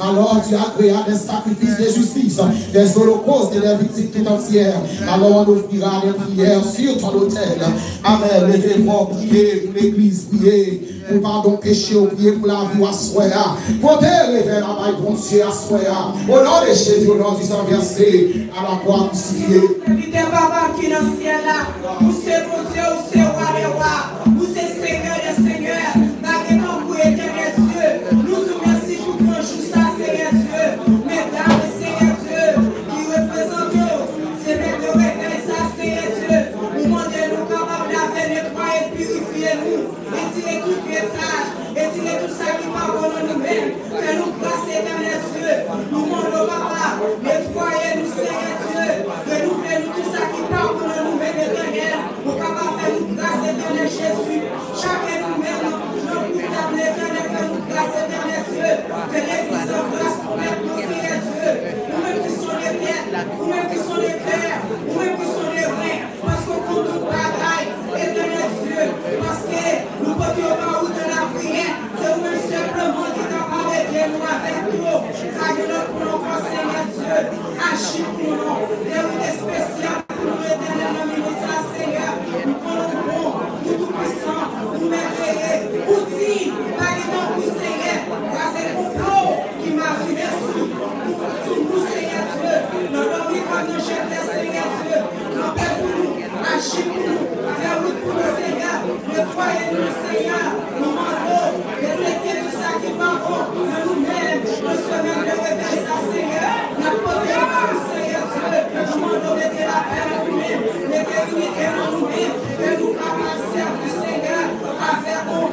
Alors tu as créé des sacrifices de justice, des holocaustes et des victimes tout entières. Alors on offrira des prières sur ton autel. Amen. Levez-vous, priez pour l'église, priez pour pardon péché, priez pour la vie à soya. Pour te lever la main, bon Dieu, à soya. Au nom de Jésus, au nom du sang versé à la croix crucifiée. Papa qui est dans le ciel là, vous c'est mon Dieu, vous c'est roi des rois, vous c'est Seigneur des seigneurs, maintenant vous éternel Dieu, nous vous remercions pour prendre jour ça, Seigneur Dieu, mesdames et Seigneur Dieu, qui représentent, c'est même de réveiller ça, Seigneur Dieu, nous demandons capables de nettoyer, purifier nous, retirer tout pétage, retirer tout ça qui va pour nous-mêmes, que nous grâce éternel Dieu, nous demandons papa, nettoyer nous Seigneur Dieu, renouveler tout ça qui parle pour nous-mêmes éternel, pour capable faire nous grâce éternel Jésus, chacun nous-mêmes, nos coupables éternel, faire nous grâce éternel Dieu, que l'église en grâce pour mettre nos Seigneur Dieu, nous-mêmes qui sommes les pierres, nous-mêmes qui sommes les pères, nous-mêmes qui sommes les reins, parce qu'on compte tout bagaille, éternel Dieu, parce que nous portons pas où de la prière, c'est nous-mêmes simplement qui capable d'aider nous avec nous, car nous pour nos Seigneur Dieu, agis pour nous, des spéciales pour nous, éternel, dans le ministère, Seigneur, nous prenons bon, nous tout puissants, nous merveilleux, outils, par exemple, pour Seigneur, grâce au complot qui m'a arrivé sous nous, Seigneur Dieu, dans notre vie, quand nous jetons, Seigneur Dieu, nous paix pour nous, agis pour nous, faire route pour nous, Seigneur, nettoyez-nous, Seigneur, nous mandons, détecter tout ça qui va bon, de nous-mêmes, nous sommes de réveil, ça, Seigneur, notre côté, Seigneur Dieu, nous demandons de la paix dans nous-mêmes, de l'unité dans nous-mêmes, que nous capables de servir, Seigneur, avec nous,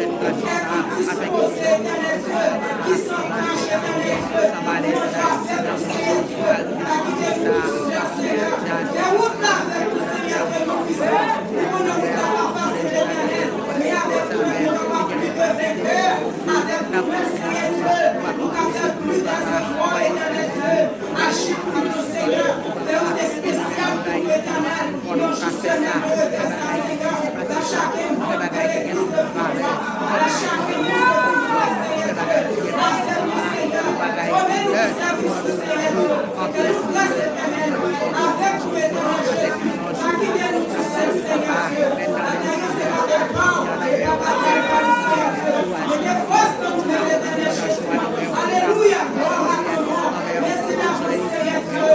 qui disposé, éternel Dieu, qui s'engage, éternel Dieu, nous devons faire le Seigneur Dieu, à qui nous puissions, Seigneur, et route là avec nous, Seigneur, que nous puissions, nous ne nous pas passer l'éternel, mais avec nous, nous ne pas plus de vainqueur, avec nous, Seigneur Dieu, nous ne faire plus d'espoir, éternel Dieu, agis pour nous, Seigneur, faire des spéciales pour l'éternel, nous justement de refaire ça, Seigneur, dans chacun de l'église de foi, dans chacun de foi, Seigneur Dieu, enseigne-nous, Seigneur, remets-nous au service, Seigneur Dieu, que nous grâce éternelle, avec vous, éternel Jésus, à qui vient nous tous seuls, Seigneur Dieu, la terre, c'est pas des plans, et la bataille, pas du Seigneur Dieu, mais des forces que nous mettons, éternel Jésus, alléluia, gloire à ton nom, merci d'avoir, Seigneur Dieu,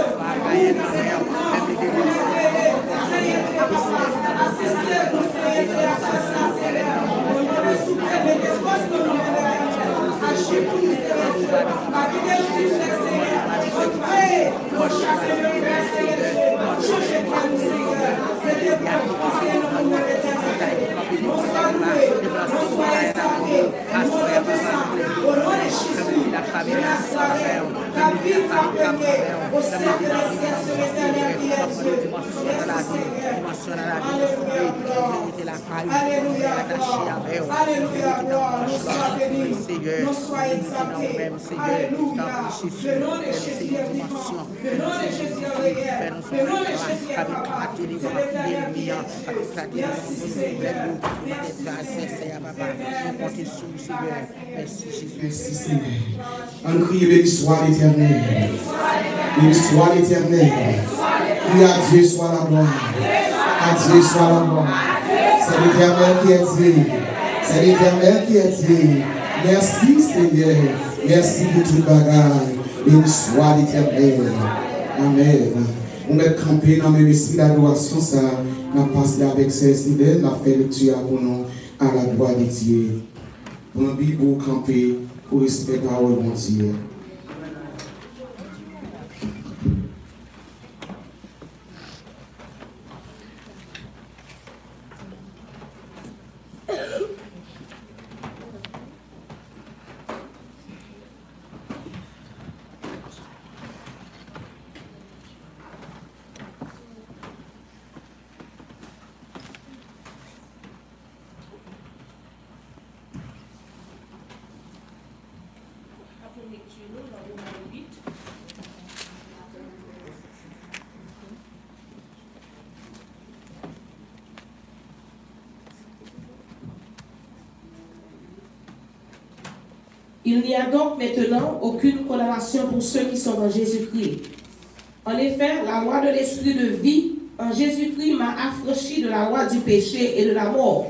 Seigneur Dieu, assistez-nous, Seigneur Dieu, à ce sens, Seigneur, au nom de soutien et des forces que nous mettons, agis pour nous, Seigneur Dieu, à qui vient nous tous seuls, Seigneur, recréer nos chacun de prière, Seigneur Dieu, changez pour nous, Seigneur, c'est Dieu pour nous conseiller nos mouvements éternels, non sois loué, non sois exalté, non sois puissant, au nom de Jésus, de Nazareth, ta vie va régner au sein de la science éternelle qui est Dieu. Merci Seigneur. Alléluia, gloire. Alléluia, gloire. Nous sois bénis, nous sois exaltés. Alléluia. Le nom de Jésus est vivant. Le nom de Jésus est réel. Le nom de Jésus est capable. C'est l'éternel qui est Dieu. Merci Seigneur. Merci Seigneur. Merci Seigneur. On crie, béni soit l'Éternel. Béni soit l'Éternel. Crie à Dieu soit la gloire. À Dieu soit la gloire. C'est l'Éternel qui est Dieu. C'est l'Éternel qui est Dieu. Merci Seigneur. Merci pour tout le bagage. Béni soit l'Éternel. Amen. On va camper dans le récit d'adoration. Ça, on va passer avec ces idées. On va faire lecture pour nous à la gloire de Dieu. Pour nous, Bible, camper pour respecter la parole de Dieu. Il n'y a donc maintenant aucune condamnation pour ceux qui sont en Jésus-Christ. En effet, la loi de l'esprit de vie en Jésus-Christ m'a affranchi de la loi du péché et de la mort.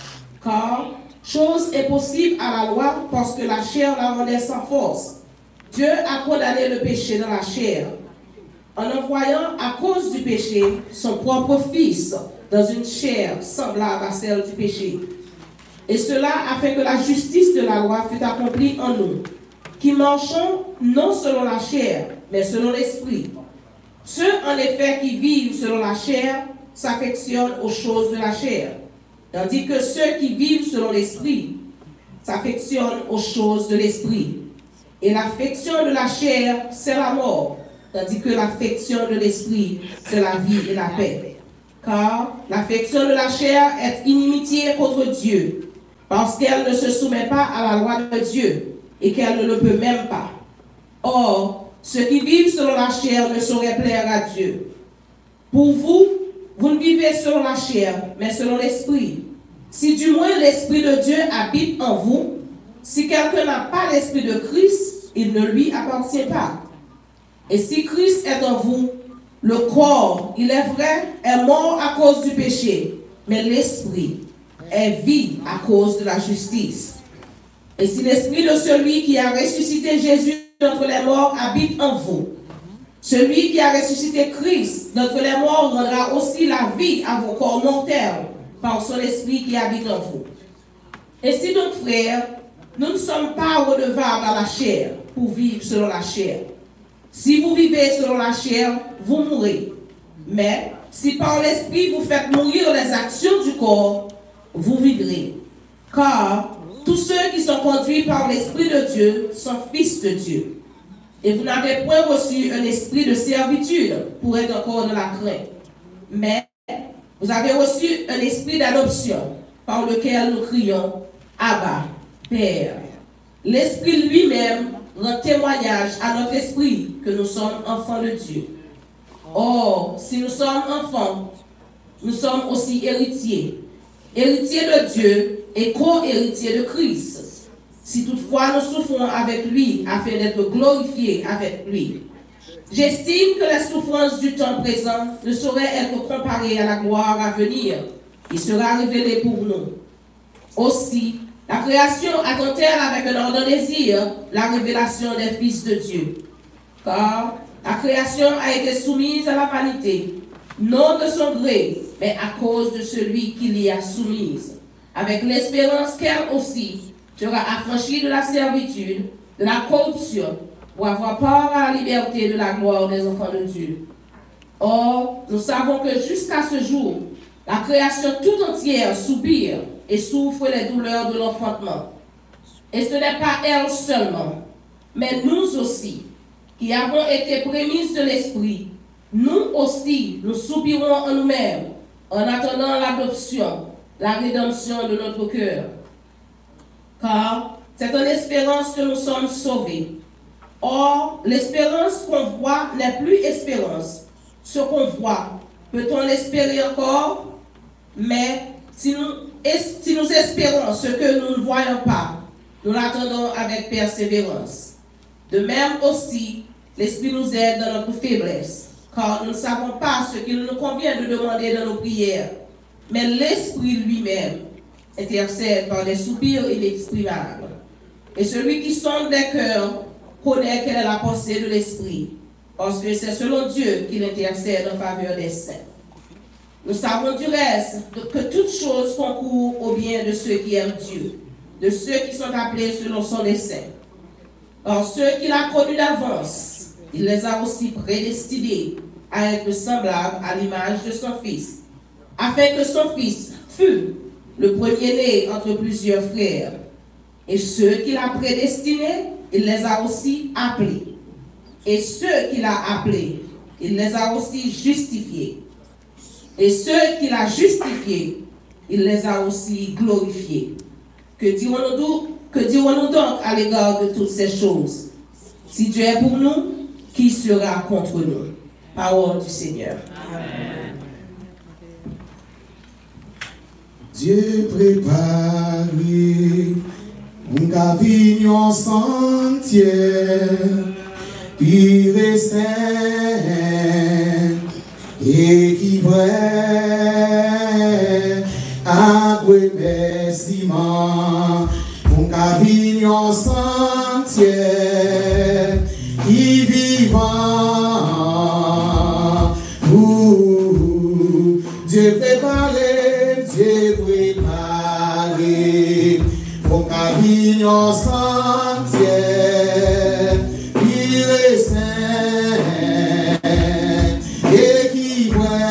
Car chose est possible à la loi parce que la chair la rendait sans force. Dieu a condamné le péché dans la chair, en envoyant à cause du péché son propre Fils dans une chair semblable à celle du péché. Et cela afin que la justice de la loi fût accomplie en nous, qui marchons non selon la chair, mais selon l'esprit. Ceux en effet qui vivent selon la chair s'affectionnent aux choses de la chair, tandis que ceux qui vivent selon l'esprit s'affectionnent aux choses de l'esprit. Et l'affection de la chair, c'est la mort, tandis que l'affection de l'esprit, c'est la vie et la paix. Car l'affection de la chair est inimitié contre Dieu, parce qu'elle ne se soumet pas à la loi de Dieu, et qu'elle ne le peut même pas. Or, ceux qui vivent selon la chair ne sauraient plaire à Dieu. Pour vous, vous ne vivez selon la chair, mais selon l'esprit. Si du moins l'esprit de Dieu habite en vous, si quelqu'un n'a pas l'esprit de Christ, il ne lui appartient pas. Et si Christ est en vous, le corps, il est vrai, est mort à cause du péché, mais l'esprit est vie à cause de la justice. Et si l'esprit de celui qui a ressuscité Jésus d'entre les morts habite en vous, celui qui a ressuscité Christ d'entre les morts rendra aussi la vie à vos corps mortels par son esprit qui habite en vous. Et si donc, frères, nous ne sommes pas redevables à la chair pour vivre selon la chair. Si vous vivez selon la chair, vous mourrez. Mais si par l'esprit vous faites mourir les actions du corps, vous vivrez. Car tous ceux qui sont conduits par l'esprit de Dieu sont fils de Dieu. Et vous n'avez point reçu un esprit de servitude pour être encore dans la crainte. Mais vous avez reçu un esprit d'adoption par lequel nous crions Abba, Père. L'esprit lui-même rend témoignage à notre esprit que nous sommes enfants de Dieu. Or, si nous sommes enfants, nous sommes aussi héritiers. Héritiers de Dieu et co-héritiers de Christ. Si toutefois nous souffrons avec lui afin d'être glorifiés avec lui. J'estime que les souffrances du temps présent ne sauraient être comparées à la gloire à venir qui sera révélée pour nous. Aussi, la création attend-elle avec un ardent désir la révélation des fils de Dieu. Car la création a été soumise à la vanité, non de son gré, mais à cause de celui qui l'y a soumise, avec l'espérance qu'elle aussi sera affranchie de la servitude, de la corruption, pour avoir part à la liberté de la gloire des enfants de Dieu. Or, nous savons que jusqu'à ce jour, la création tout entière soupire et souffre les douleurs de l'enfantement. Et ce n'est pas elle seulement, mais nous aussi, qui avons été prémices de l'esprit, nous aussi, nous soupirons en nous-mêmes, en attendant l'adoption, la rédemption de notre cœur. Car c'est en espérance que nous sommes sauvés. Or, l'espérance qu'on voit n'est plus espérance. Ce qu'on voit, peut-on l'espérer encore? Mais si nous espérons ce que nous ne voyons pas, nous l'attendons avec persévérance. De même aussi, l'Esprit nous aide dans notre faiblesse, car nous ne savons pas ce qu'il nous convient de demander dans nos prières. Mais l'Esprit lui-même intercède par des soupirs inexprimables. Et celui qui sonde des cœurs connaît quelle est la pensée de l'Esprit, parce que c'est selon Dieu qu'il intercède en faveur des saints. Nous savons du reste que toutes choses concourent au bien de ceux qui aiment Dieu, de ceux qui sont appelés selon son dessein. Or, ceux qu'il a connus d'avance, il les a aussi prédestinés à être semblables à l'image de son Fils, afin que son Fils fût le premier-né entre plusieurs frères. Et ceux qu'il a prédestinés, il les a aussi appelés. Et ceux qu'il a appelés, il les a aussi justifiés. Et ceux qu'il a justifiés, il les a aussi glorifiés. Que dirons-nous donc à l'égard de toutes ces choses? Si Dieu est pour nous, qui sera contre nous? Parole du Seigneur. Amen. Dieu prépare Mon cavignon sentier, pire et saint, et qui vrai, après remerciement. Mon cavignon sentier, qui vivant, Dieu préparé, mon cavignon sentier, il est saint, et qui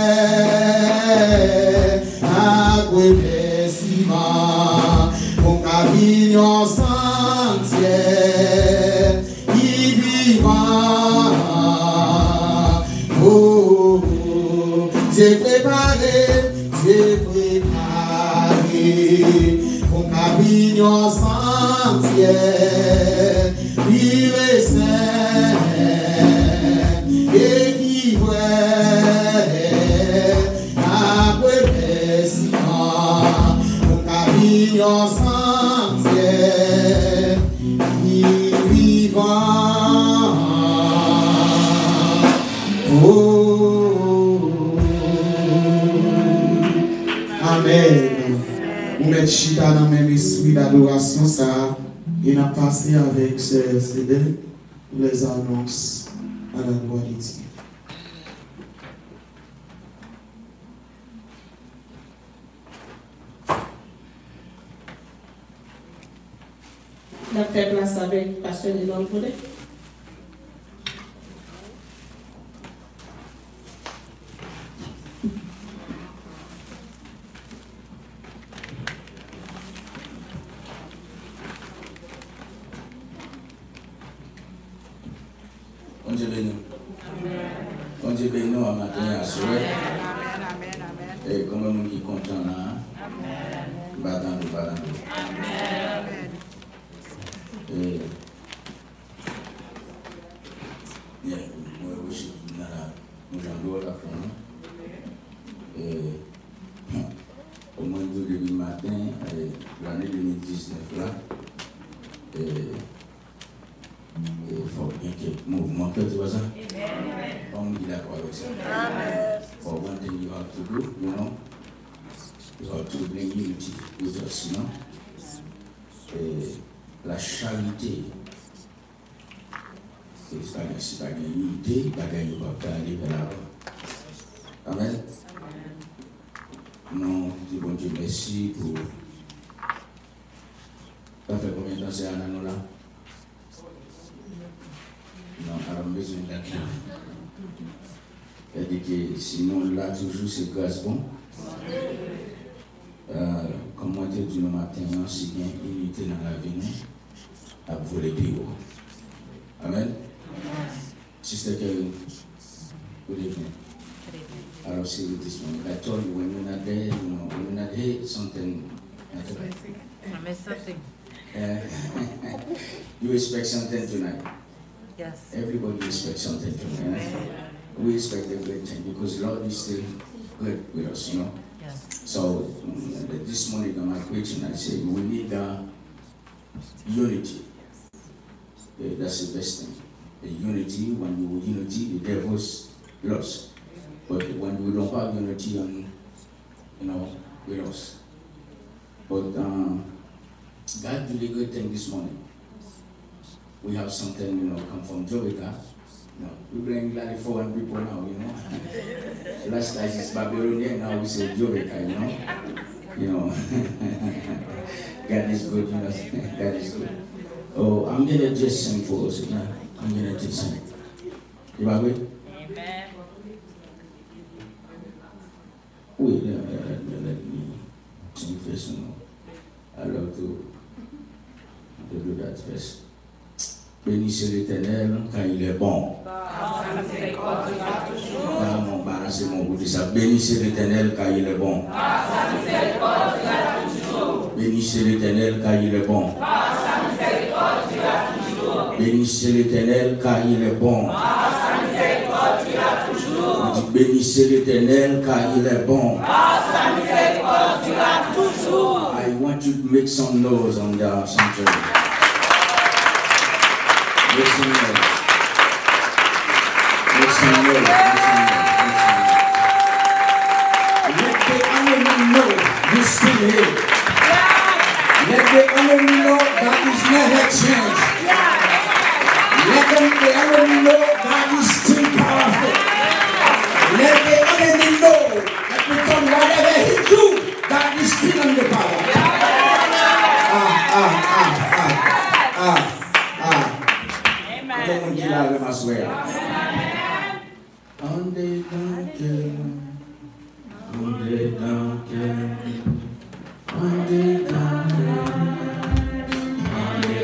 vrai, à remerciement, mon cavignon sentier, il vivant, oh, Dieu préparé, mon cavignon sentier, il est saint, et qui vrai, après remerciement, mon cavignon sentier, il vivant, oh, amen. Nous mettons chita dans le même esprit d'adoration, ça, et nous passé avec ces CD les annonces à la gloire de Dieu. On a fait place avec Pasteur de l'Anglais. On Dieu béni. On Dieu béni à matin à soir. Et comme nous qui comptons là, battant nous. Et moi aussi, nous allons la prendre. Et au moins du matin, l'année 2019 là, il faut bien que le mouvement que tu vois ça. On dit d'accord avec ça. For one thing you have to do, you know, you have to bring unity with us, you know. Et la charité, c'est pas une unité, pas gagner pas aller vers là-bas. Amen. Non, je dis bon Dieu merci pour. Ça fait combien de temps c'est à nous là? Non, alors besoin d'être là. Elle dit que sinon là toujours c'est grâce bon. Comme moi je dis le matin, si il y a une unité dans la vie, à voler plus haut. Amen. Sister Kevin, good evening. Alors see you this morning. I told you when you're not there, you know, when you're not here, something. I miss something. You expect something tonight. Yes. Everybody expects something tonight. We expect a great thing because Lord is still good with us, you know. Yes. So this morning on my preaching, I say we need unity. That's the best thing. The unity, when you unity, the devil's lost. But when we don't have unity, you know, we lost. But God did a good thing this morning. We have something, you know, come from Jamaica. No, we bring like 400 people now, you know. Last time it's Babylonian, now we say Jamaica, you know. You know, God is good, you know. God is good. Oh, I'm gonna just sing for us, you know. I'm gonna just sing. You are good? Amen. Wait, let me sing first, you know. I love to do that first. Bénissez l'Éternel car il est bon. C'est mon goût de ça. Bénissez l'Éternel car il est bon. Bénissez l'Éternel car il est bon. Bénissez l'Éternel car il est bon. Bénissez l'Éternel car il est bon. I want you to make some noise on the sanctuary. Make some noise. Make some noise. Let the enemy know you're still here. Let the enemy know that is never changed. Let the enemy know that is still powerful. Let the enemy know that because whatever he do, that is still in the power. I don't want you to have him, I swear. On the donkey, on the donkey, on the donkey, on the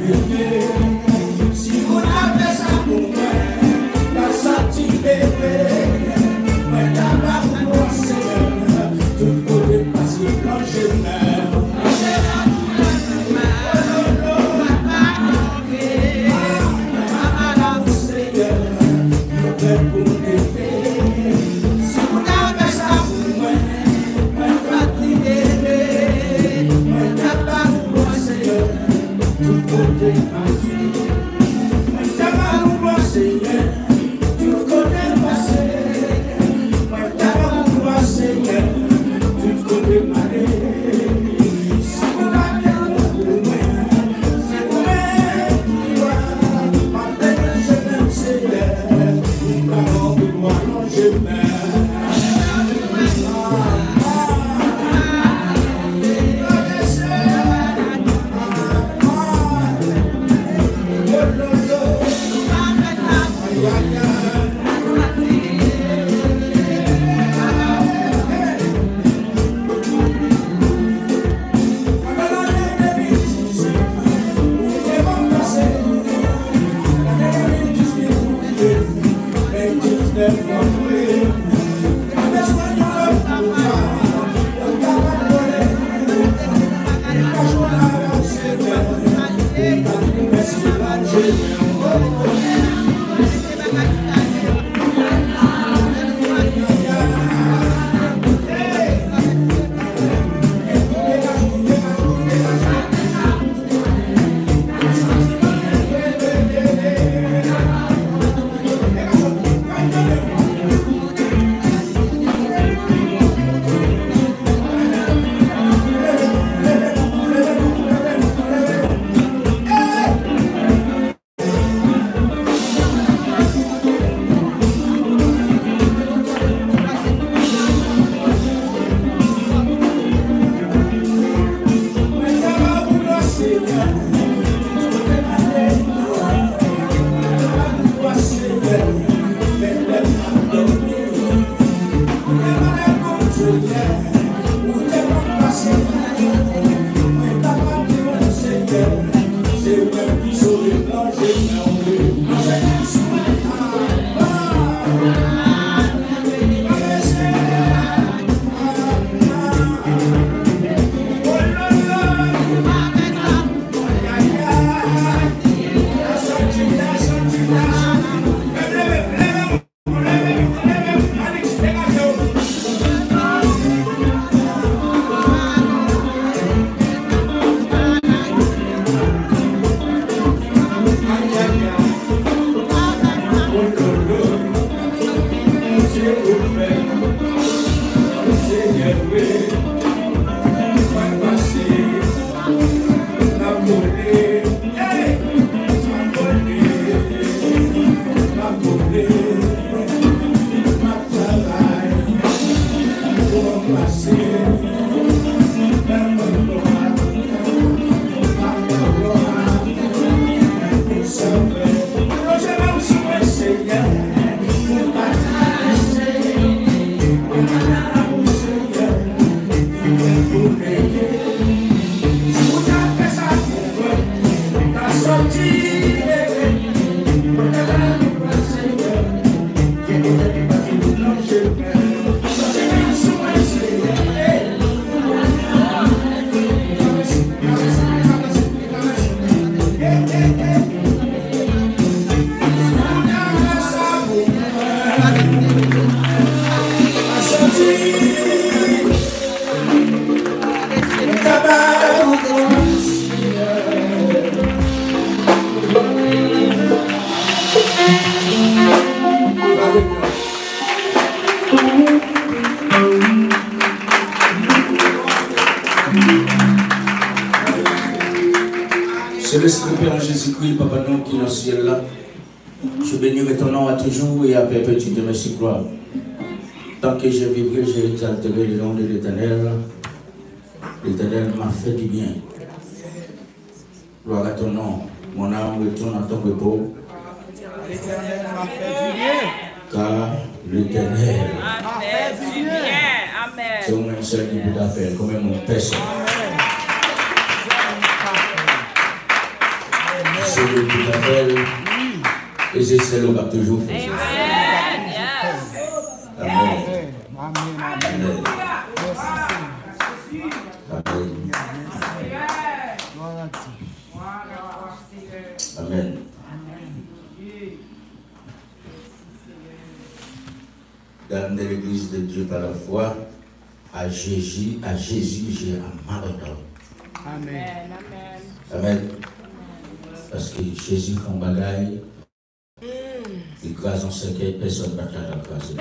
Si vous avez ça pour moi, la sortie bébé, moi d'abord pour moi, Seigneur, tout côté parce que quand je meurs, Céleste Père en Jésus-Christ, Papa nous qui est dans le ciel là, je bénirai ton nom à toujours et à perpétuité, merci gloire. Tant que je vivrai, je exalterai le nom de l'Éternel. L'Éternel m'a fait du bien. Gloire à ton nom. Mon âme retourne à ton repos. L'Éternel m'a fait du bien. Car l'Éternel m'a fait du bien. Amen. C'est au moins seul qui peut faire, comme mon personne. Et c'est ce qu'on a toujours fait. Amen. Yes. Amen. Amen. Amen. Amen. Dans l'église de Dieu par la foi, à Jésus, j'ai un marathon. Amen. Amen. Parce que Jésus fait un bagaille, il crase en secret, personne ne va t'attaquer.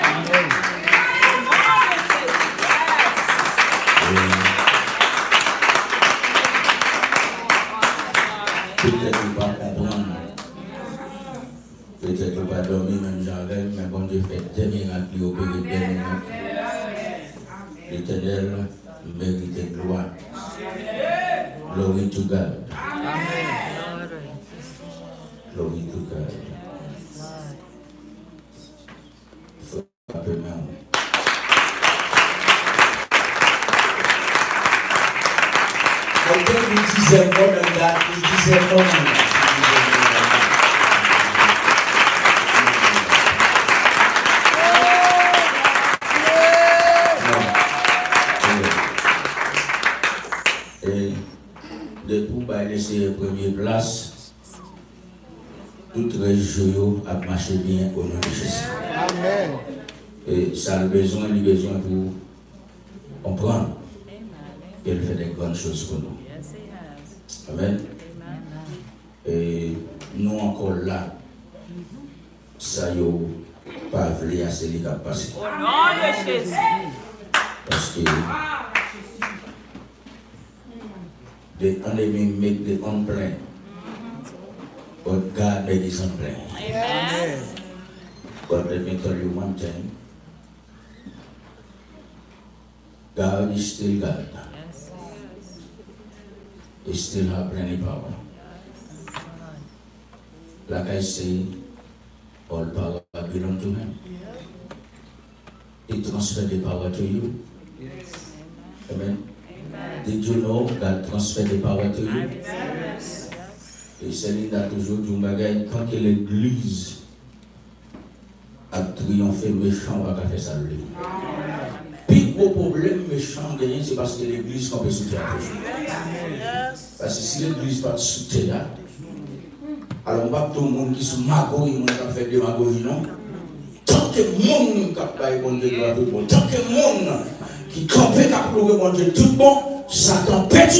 Peut-être ne pas comprendre, peut-être ne pas dormir, même j'arrête, mais bon Dieu fait des miracles, il opère des miracles. L'Éternel mérite gloire. Glory to God. Glory to God. Faut frapper main. I think he deserves more than that. He deserves more than that. Et depuis qu'il a laissé la première place, toute région a marché bien au nom de Jésus. Amen. Et ça a besoin pour comprendre qu'elle fait des grandes choses pour nous. Amen. Et nous encore là, ça y est, pas voulu assez les capacités. Au nom de Jésus. Parce que the enemy make the unplanned, but God made his unplanned. Amen. But let me tell you one thing. God is still God. He still have plenty power. Like I say, all power belongs to him. He transferred the power to you. Amen. Did you know God transferred the power to you? Et Céline a toujours dit tant que l'église a triomphé, méchant va faire ça. Le plus gros problème méchant gagné, c'est parce que l'église peut soutenir toujours. Parce que si l'église pas soutenir, alors on va tout le monde qui se magoille, on va faire des magoilles, non? Tant que le monde qui a pas bon Dieu doit tout bon, tant que le monde qui campait qui a prouvé bon Dieu tout bon, Satan pète.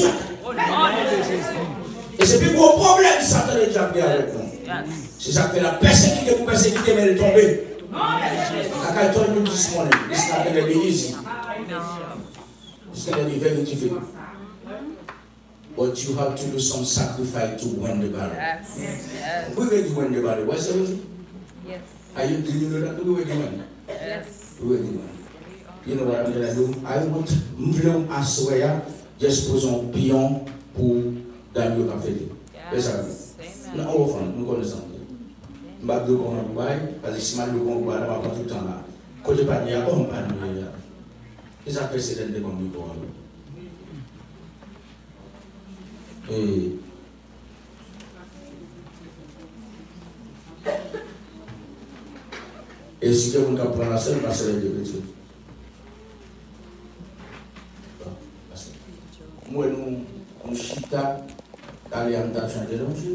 Et c'est plus gros problème, Satan est déjà bien avec nous. C'est ça qui fait la persécution pour persécuter, mais elle est tombée. Like I told you this morning, it's not going to be easy. It's going to be very difficult. But you have to do some sacrifice to win the battle. Yes. Yes. We're going to win the battle. What's it? Yes. Are you doing that? We're going to win. Yes. We're going to win. You know what I'm going to do? I want Mvlon Aswaya just pose un pion pour Daniel Café. C'est ça. Nous offrons, nous connaissons. Je vais vous dire parce que si je vous dis, je vais tout le temps là. Quand je ne pas dire, on ne pas dire. Et ça fait c'est de mon micro. Et si vous prendre la scène, parce que c'est des petits. Moi, nous chita, aller en tâche chanter,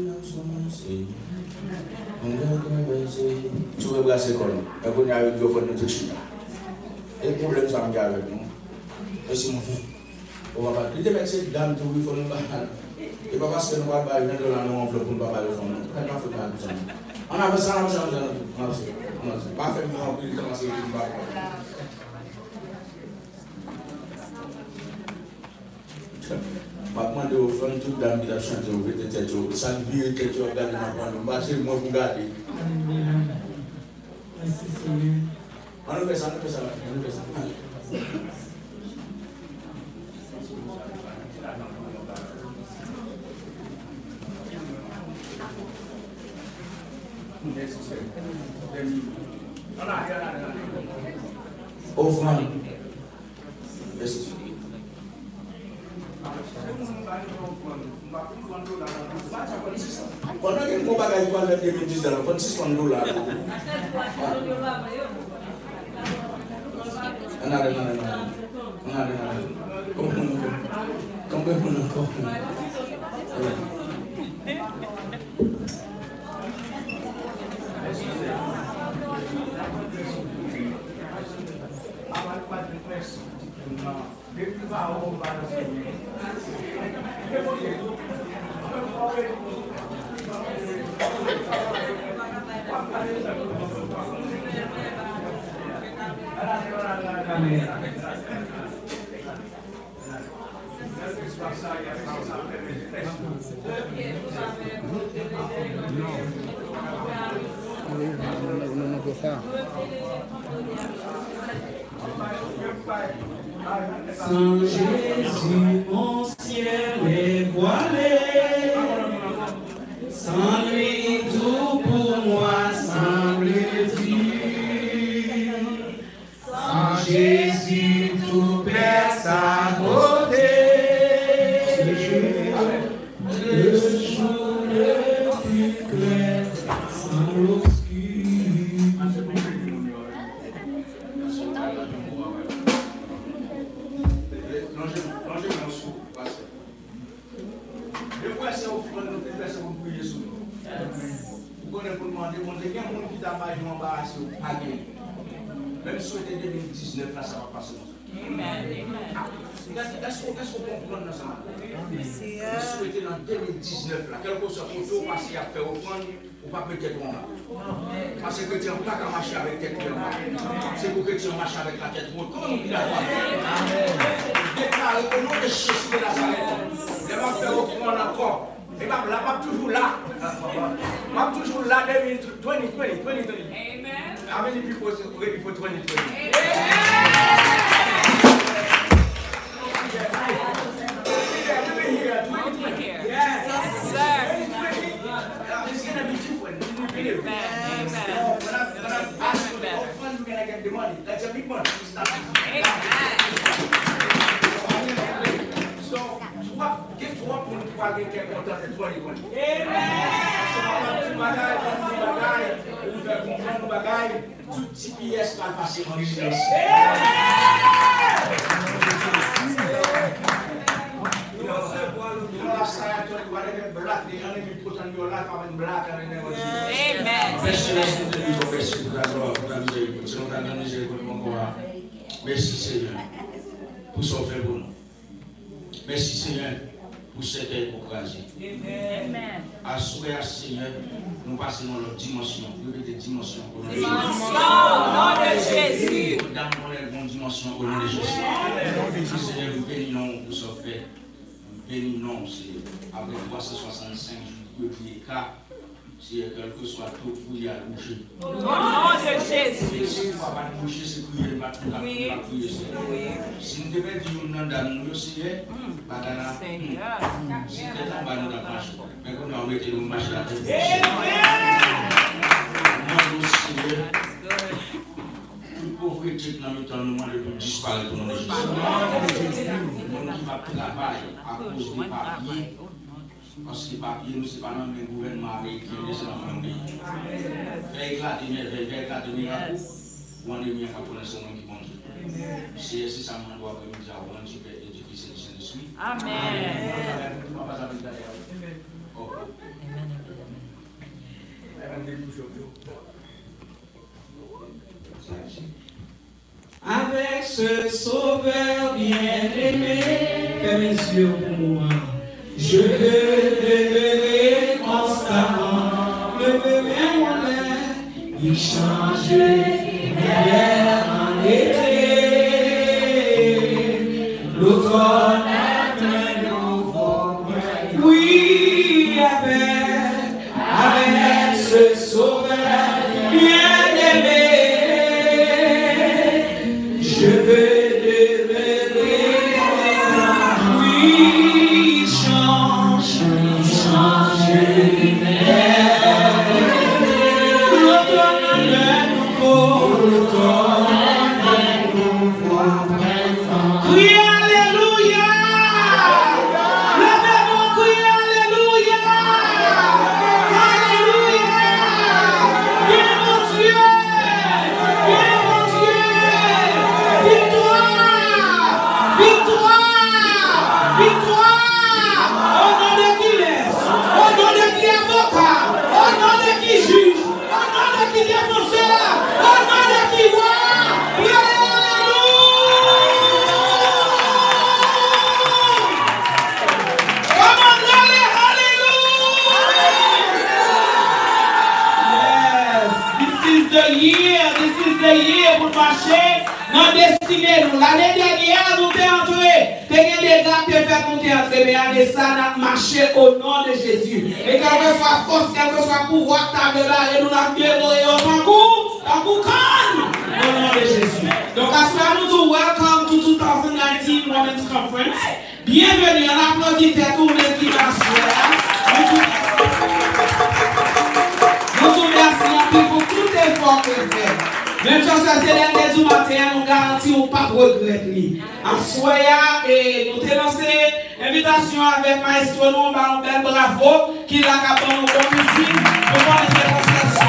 tu veux brasser quoi? Et vous n'avez pas de nous chita. Et le problème, ça me garde avec nous. Et si mon fils, on va pas. Il te met cette dame, tu veux, il faut nous battre. Et pas parce que nous va pas une dollar nous enveloppe pour ne pas parler au fond. On n'a pas fait mal. On a fait ça, on a fait ça. Pas fait moi, il commence à dire maintenant, de offrir toute dame qui a chanté au vêtement de tête, ça ne vient que tu regardes dans le marché, moi vous gardez. Merci Seigneur. On fait ça, on fait ça, on fait ça. Offrande. Merci. Pendant que mon bagage va le 2010 dans 26 $. Sans Jésus, mon ciel est voilé. Sans lui, tout pour moi semble vide. Sans Jésus, tout perd sa beauté. Le jour le plus clair sans l'obscur. Même si c'était 2019, là, ça va passer. Est-ce qu'on comprend ça? Si c'était dans 2019, là, quel que soit photo, parce qu'il y a fait offrande, ou pas peut-être on va. Parce que tu n'as pas qu'à marcher avec tête qui c'est pour que tu marches avec la tête haute. Comment nous dit la foi? Déclare au nom de Jésus de Nazareth. Il va faire offrande encore. Et là, pas toujours là. Pas toujours là, 2020. Amen. How many people are ready for 2020? Amen. It's going to be different. Amen. When I ask you the offering, you're going to get the money. That's a big money. So, give what people get content in 2020. Amen. Tout TPS va passer en business. Merci Seigneur pour son fait pour nous. Merci Seigneur pour cette hypocrisie. Amen. Assurez Seigneur, nous passons dans notre dimension. Nous avons des dimensions au nom de Jésus. Nous donnons les bonnes dimensions au nom de Jésus. Seigneur, nous bénissons pour ce fait. Nous bénissons, Seigneur. Après 365 jours, si quel que soit tout, il y a bouché. Au nom de Jésus. Si tu ne vas pas boucher, c'est que tu vas prier. Si nous devons dire nous dans nous, Seigneur, si tu es en bas, nous marche. Mais quand nous mettons nous marche la tête. Nous, Seigneur, toute pauvreté dans le temps, nous demandons de disparaître au nom de Jésus. Nous qui va travailler à cause des papiers. Parce que les papiers, nous, ce n'est pas même le gouvernement américain, c'est dans le pays. Faire éclater mes miracles, ou on est bien pour l'instant qui compte. C'est ça, on doit me dire, on dit que l'éducation de Saint-Esprit. Amen. Avec ce sauveur bien-aimé, fais mes yeux pour moi. Je veux demeurer constamment, me veux moi-même, il change l'hiver en été. L'automne est un nouveau point. Oui, avec ce sauveur bien-aimé, je veux Oh veiller pour marcher dans la destinée. L'année dernière, nous sommes entrés. Nous avons des gars qui fait nous entrer. Mais année ça, nous avons marché au nom de Jésus. Et quelle que soit force, quel que soit pouvoir, et nous avons dévoré au coup au nom de Jésus. Donc, à ce moment, nous welcome to 2019 Women's Conference. Bienvenue, on applaudit tout le monde qui va se nous vous remercions pour tout effort que vous faites. Même chose que c'est l'année du matin, nous garantissons pas de regret. En soya, et nous avons lancé l'invitation avec Maestro, nous avons un bel bravo qui l'a capté nous comme ici. Nous connaissons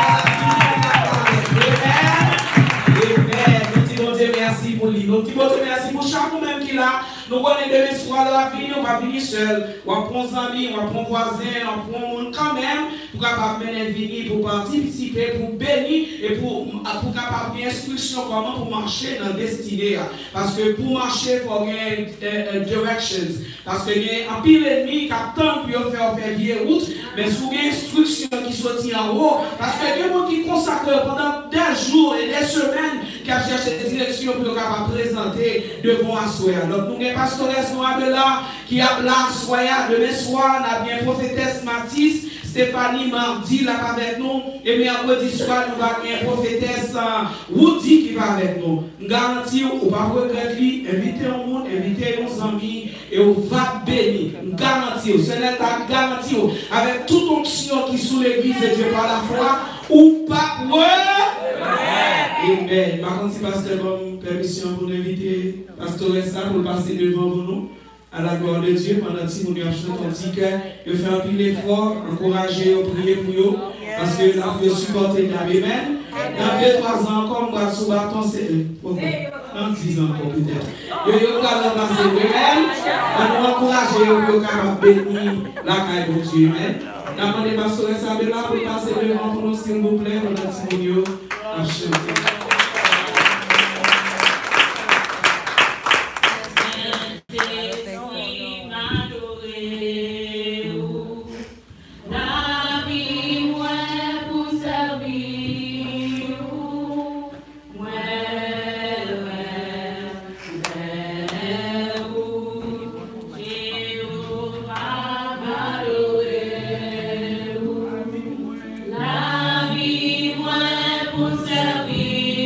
merci pour lui. Nous disons merci pour chaque même qui là. Nous connaissons demain soir de la vie, on va venir seul. On va prendre des amis, on va prendre voisins, on va prendre monde quand même pour capable mener venir pour participer, pour bénir et pour capable bien instruction comment pour marcher dans la destinée. Parce que pour marcher, il faut gagner directions. Parce que il y a un pile ennemi qui attend pour faire des routes, mais sous une instruction qui sortent en haut. Parce que il y a des gens qui consacrent pendant des jours et des semaines qui a cherché des directions pour capable présenter devant Assoya. Donc nous avons pastoresse Noabella qui a là Assoya demain soir, on a bien prophétesse Matisse, Stéphanie mardi là avec nous et mercredi soir nous avons bien prophétesse Woody qui va avec nous. Nous garantissons ou pas regretter, inviter au monde, inviter nos amis et on va bénir. Nous garantissons, c'est l'état garanti avec toute onction qui sous l'église de Dieu par la foi ou pas. Amen. Par contre, si pasteur donne permission pour l'inviter, pasteur ça pour passer devant nous, à la gloire de Dieu, pendant que nous chantons ton petit cœur, de faire un pile effort, encourager, prier pour eux, parce que nous avons supporté Amen. Dans 2-3 ans encore, on va sous bâton, c'est dans 10 ans encore peut-être. Nous allons passer Amen. On nous encourager, nous allons bénir la caille de Dieu. Amen. Nous avons demandé pasteur ça de là pour passer devant pour nous, s'il vous plaît, pendant que nous chanter. Pour servir.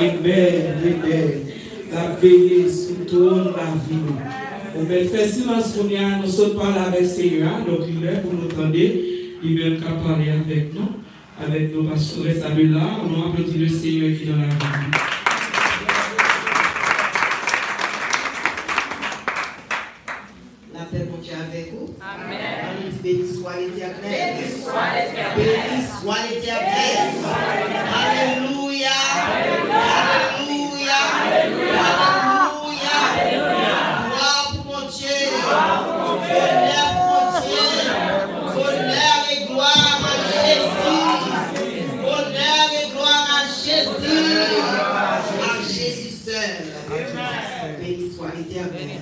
Amen. La paix sur toute la vie. On va faire silence pour nous sommes parler avec le Seigneur. Donc il est pour nous entendre. Il veut parler avec nous. Avec nos pasteurs restés là. On applaudit le Seigneur qui est dans la vie. La paix pour Dieu avec vous. Amen. Béni soit l'Éternel. Béni soit l'Éternel. Béni soit l'Éternel. Alléluia. Alléluia. Alléluia. Gloire pour mon Dieu. Honneur pour mon Dieu. Honneur et gloire à Jésus. Honneur et gloire à Jésus. À Jésus seul. Béni soit l'Éternel.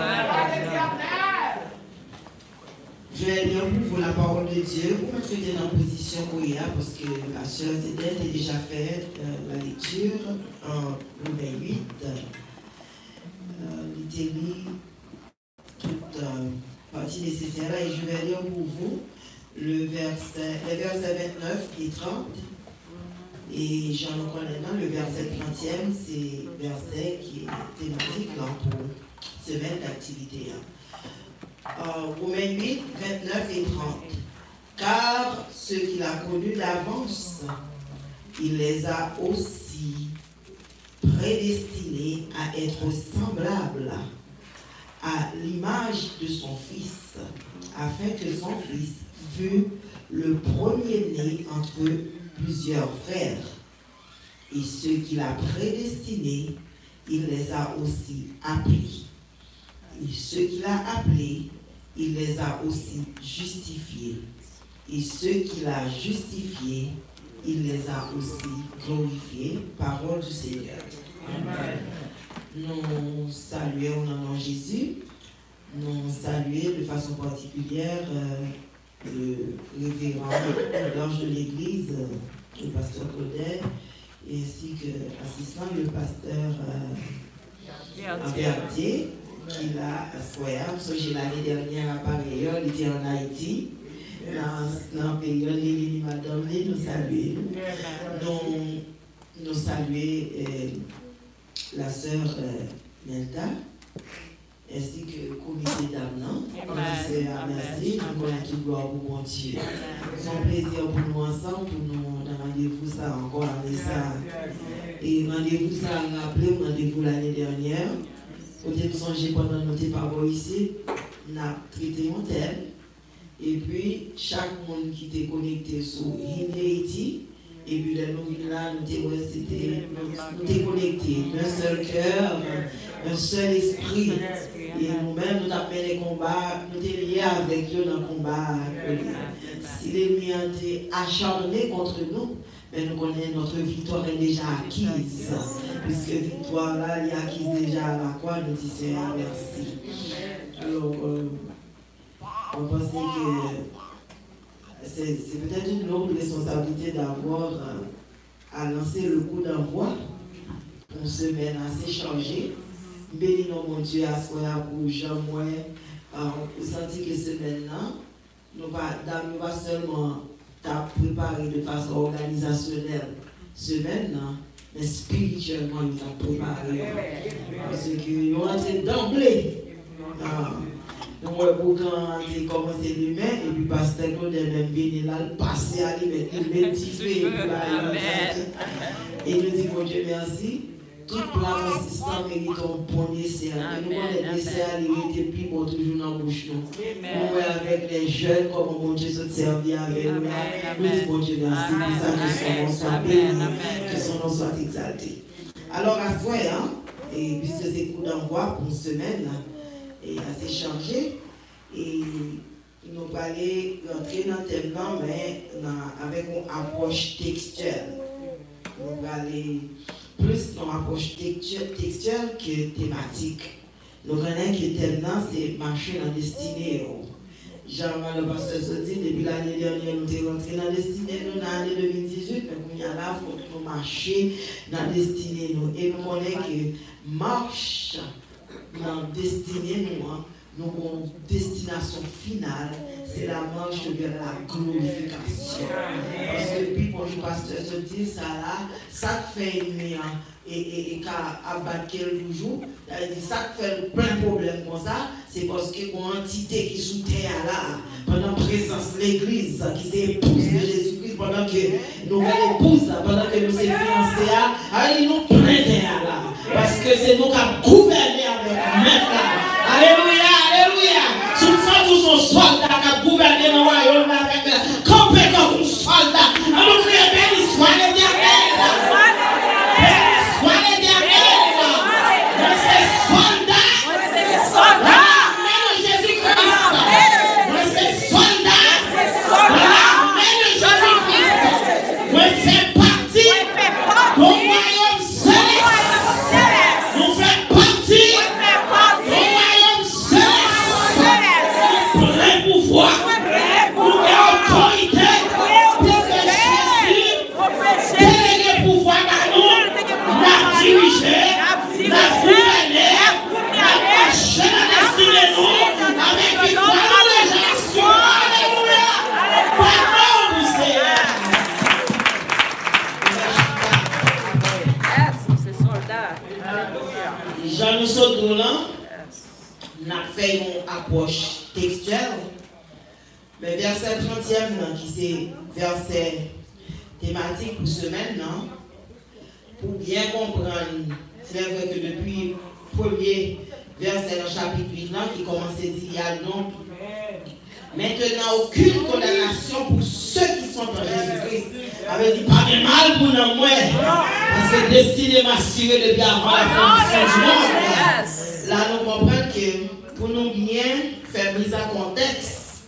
Je vais lire pour vous la parole de Dieu. Vous me mettez dans la position où il y a, parce que la sœur Zédette a déjà fait la lecture en Romains 8. Il était mis toute partie nécessaire et je vais lire pour vous les versets 29 et 30. Et j'en connais un, le verset 30e, c'est le verset qui est thématique là, pour semaine d'activité. Romains 8, 29 et 30. Car ceux qu'il a connus d'avance, il les a aussi prédestinés à être semblables à l'image de son Fils, afin que son Fils fût le premier-né entre plusieurs frères. Et ceux qu'il a prédestinés, il les a aussi appelés. Et ceux qu'il a appelés, il les a aussi justifiés. Et ceux qu'il a justifiés, il les a aussi glorifiés. Parole du Seigneur. Amen. Nous saluons au nom de Jésus. Nous saluons de façon particulière le révérend, l'ange de l'Église, le pasteur Claudet, ainsi que l'assistant, le pasteur Berthier, qui l'a soigné. J'ai l'année dernière à Paris, il était en Haïti. Dans le pays, il madame, nous saluons. Nous saluons la sœur Nelta, ainsi que le comité d'Amnan. Merci, nous connaissons toute gloire pour mon Dieu. C'est un plaisir pour nous ensemble, pour nous rendez-vous ça encore avec ça. Et rendez-vous ça, rappelez rendez-vous l'année dernière. Côté nous songer pendant notre parole ici, on a traité mon thème. Et puis, chaque monde qui était connecté sur Haiti, et puis nous là, nous étions connectés, un seul cœur, un seul esprit. Et nous-mêmes, nous avons mené les combats, nous étions liés avec eux dans le combat. Si l'ennemi a été acharné contre nous, mais nous connaissons notre victoire est déjà acquise. Puisque victoire là, il est acquise déjà à la croix, nous disons Seigneur, merci. Alors, on pense que c'est peut-être une noble responsabilité d'avoir à lancer le coup d'envoi pour une semaine assez chargée. Bénis-nous, mon Dieu, à ce qu'on a pour Jean-Moi. Vous sentez que semaine-là, nous ne pas seulement préparer de façon organisationnelle semaine-là, mais spirituellement, nous avons préparé. Parce que nous rentrons d'emblée. Nous avons commencé demain, et puis pasteur Claude même béni là, passé à lui, mais et nous disons, mon Dieu, merci. Tout plat consistant mérite un bon dessert. Et nous, les desserts, il était plus bon toujours dans la bouche. Nous, avec les jeunes, comme mon Dieu se servit avec nous. Nous disons, mon Dieu, merci pour ça, que son nom soit béni, que son nom soit exalté. Alors, à soi, et puisque c'est coup d'envoi pour une semaine, et assez chargé, et nous allons rentrer dans le thème, mais avec une approche textuelle. Nous allons aller plus dans l'approche textuelle que thématique. Nous connaissons que le thème, c'est marcher dans la destinée. Jean-Marc, le pasteur se dit, depuis l'année dernière, nous sommes rentrés dans la destinée, nous, dans l'année 2018, mais il y a là, il faut que nous marchions dans la destinée. Et nous connaissons que marche dans la destinée, nous avons une destination finale, c'est la marche vers la glorification. Parce que depuis que le pasteur se dit ça là, ça fait une et qu'à abattre quelques jours, ça fait plein de problèmes comme ça, c'est parce que une entité qui sous terre là, pendant la présence de l'église, qui s'est épouse de Jésus-Christ, pendant que nous épouse, pendant que nous sommes fiancés, il nous prend terre là. Parce que c'est nous qui avons gouverné avec maître là. Alléluia, alléluia. Sous ça, tous sont soldats qui ont gouverné dans le royaume avec maître. Campez comme un soldat. Alors, criez béni soit l'éternel. On a fait une approche textuelle, mais verset 30e, qui c'est verset thématique pour semaine, pour bien comprendre, c'est vrai que depuis le premier verset dans le chapitre 8, qui commence à dire, il y a donc maintenant aucune condamnation pour ceux qui sont en Jésus-Christ. Avait dit pas de mal pour nous, parce que destiné m'assurer depuis avant la fondation du monde. Là, nous comprenons que pour nous bien faire mise en contexte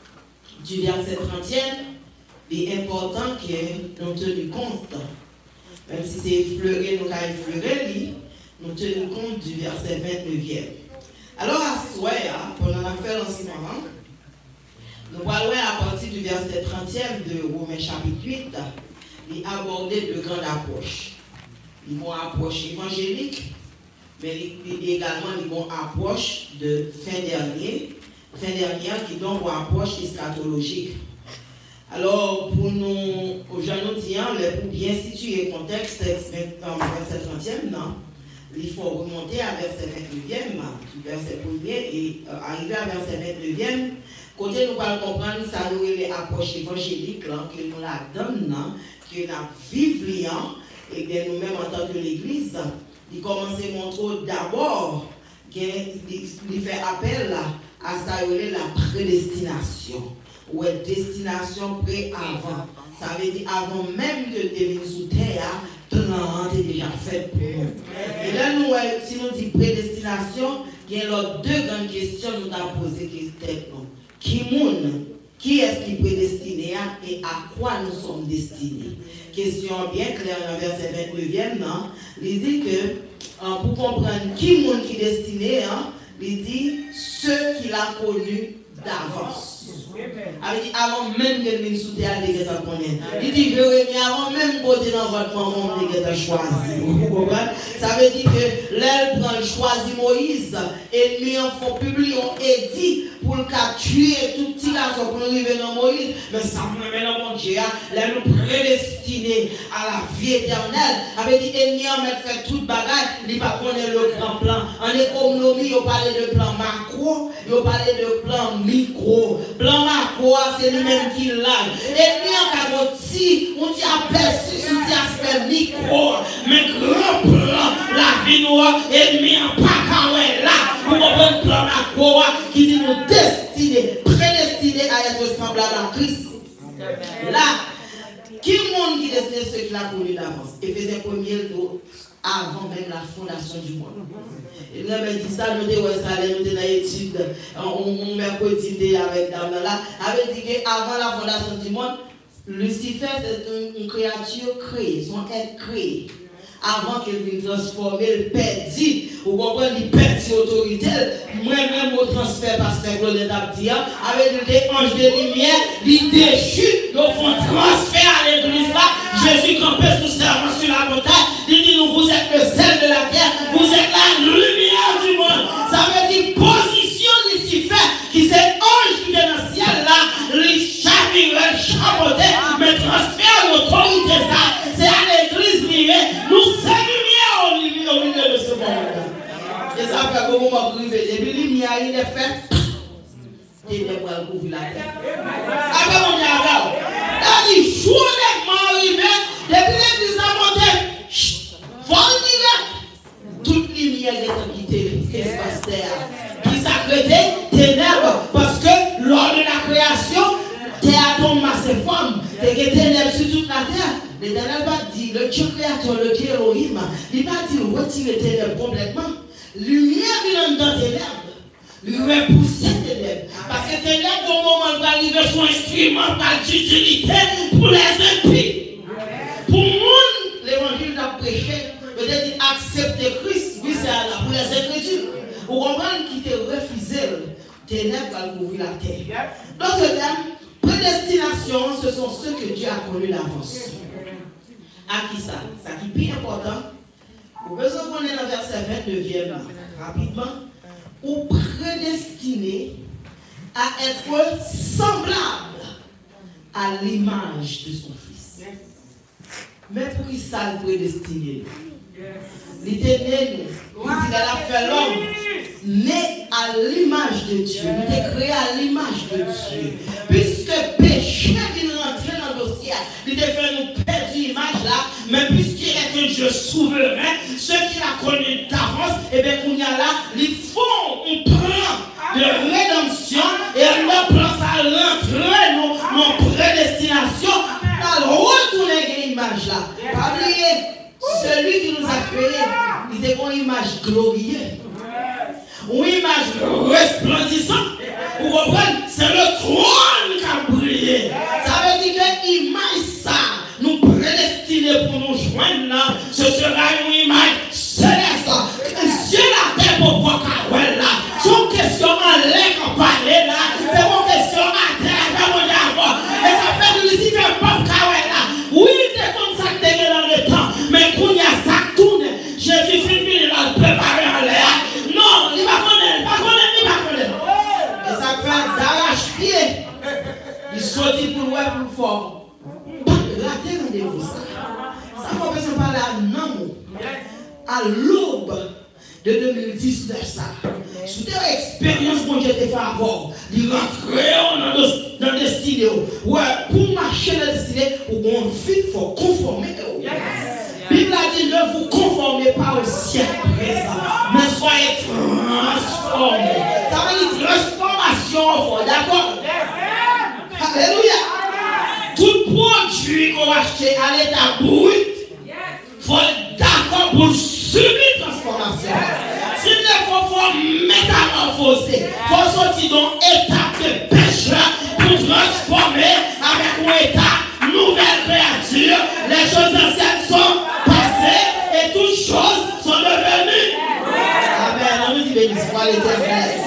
du verset 30e, il est important que nous tenions compte, même si c'est effleuré, nous avons effleuré, nous tenions compte du verset 29e. Alors, à ce soir, pendant l'affaire en ce moment, nous parlons à partir du verset 30e de Romains chapitre 8, il aborder de grandes approches. Ils vont approche évangélique, mais également ils vont approche de fin dernière qui donc une approche eschatologique. Alors, pour nous, aujourd'hui, pour bien situer le contexte, verset 30e, il faut remonter à verset 29e, verset 1er, et arriver à verset 29e. Côté nous allons comprendre ça nous les approches évangéliques que nous la donnons, que nous vivons et que nous-mêmes en tant que l'Église, il commence à montrer d'abord qu'il fait appel à ça la prédestination ou une destination pré-avant. Ça veut dire avant même que tu viennes sous terre, plan est déjà fait pour nous. Et là, nous, si nous disons prédestination, il y a deux grandes questions que nous avons posées qui étaient qui est-ce qui est prédestiné et à quoi nous sommes destinés? Question bien claire dans le verset 29e, il dit que pour comprendre qui est destiné, il dit ceux qu'il a connus d'avance. Avant même que nous sous terre, il dit avant même que dans votre maman, il a choisi. Vous comprenez? Ça veut dire que l'aile prend choisi Moïse et lui en font publier un édit pour le tuer tout petit garçon pour nous arriver dans Moïse. Mais ça me met dans mon Dieu, là nous prédestinés à la vie éternelle. Avait dit ennemi en mettre fait toute bagaille, il va connaître le grand plan. En économie, il parlait de plan macro, il parlait de plan micro. Plan macro, c'est lui-même qui l'a. Ennemi en cabotie, on t'y aperçu sur l'aspect micro, mais grand plan, la vie noire, ennemi en pas là. Vous comprenez le plan macro qui dit nous destinés, prédestinés à être semblables à Christ. Là, qui est le monde qui est destiné ceux qui l'ont connu d'avance? Éphésiens 1er, avant même la fondation du monde. Et nous avons dit ça, nous avons dit dans l'étude, on mercredi avec Dame là, avait dit qu'avant la fondation du monde, Lucifer c'est une créature créée, son être créé. Avant qu'il vienne transformer le perdit, vous comprenez, il perdit autorité. Moi-même, au transfert, pasteur Claudette Abdia, avec des anges de lumière, il déchue, ils font transfert à l'église là. Jésus campé sous serment sur la montagne, il dit nous, vous êtes le sel de la terre, vous êtes la lumière du monde. Ça veut dire position ici. il est fait, ténèbres vont couvrir la terre. Après, on y a là, il joue les maris, depuis l'église à monter, vol direct, toute lumière est quittée. Qu'est-ce qui se passe terre? Qui s'accrétait ténèbres, parce que lors de la création, terre tombe masse forme, et que ténèbres sur toute la terre. L'Éternel va dire, le Dieu créateur, le Dieu Elohim, il va dire retirer ténèbres complètement. Lumière vient dans ténèbres, lui repousser ténèbres. Parce que ténèbres, au moment où arriver, sont instruments d'utilité pour les impies. Pour monde, l'évangile d'a prêché, peut-être accepter Christ, oui, c'est là pour les Écritures. Pour comprendre qui te refusé, ténèbres va couvrir la terre. Dans ce terme, prédestination, ce sont ceux que Dieu a connus d'avance. À qui ça? Ça qui est bien important. Vous besoin qu'on est dans le verset 29 rapidement. Ou prédestiné à être semblable à l'image de son fils. Mais pour qui ça le prédestiné? L'Éternel, il a fait l'homme né à l'image de Dieu. Il est créé à l'image de Dieu. Puisque péché vient rentrer dans le dossier, il a fait nous perdre l'image là, mais puisqu'il est un Dieu souverain, ceux qui l'a connu d'avance, et bien qu'on y a là, ils font un plan de rédemption et on plan ça rentrer nos prédestination, à retourner l'image là. Pas oublier. Celui qui nous a créés, il est une image glorieuse. Une image resplendissante. Vous comprenez? C'est le trône qui a brillé. Ça veut dire que l'image, ça, nous prédestinée pour nous joindre là, ce sera une image céleste. Dieu la terre pour voir là. Son question en l'air qu'on parlait là, c'est mon question à terre, mon avoir. Et ça fait de Lucifer pas là. Oui, c'est comme ça que tu es dans le temps. Mais quand il y a ça tourne, Jésus finit de la préparer en l'air. Non, il va connaître. Et ça fait d'arrache-pied. Il sortit pour loin, pour fort. Ratez rendez-vous ça. Ça faut que ça parle à non. À l'aube de 2019 ça. Sous des expériences qu'on j'ai fait avoir, il rentrer dans le destiné. Ouais, pour marcher dans le destiné, on vite faut conformer. Bible a dit ne vous conformez pas au siècle présent, mais soyez transformés. Ça veut dire transformation, d'accord? Alléluia. Tout produit qu'on achète à l'état brut, il faut être d'accord pour subir transformation. S'il ne faut pas métamorphoser, il faut sortir dans l'état de pécheur pour transformer avec un état nouvelle créature. Les choses anciennes sont passées et toutes choses sont devenues. Amen. On nous dit béni soit l'Éternel.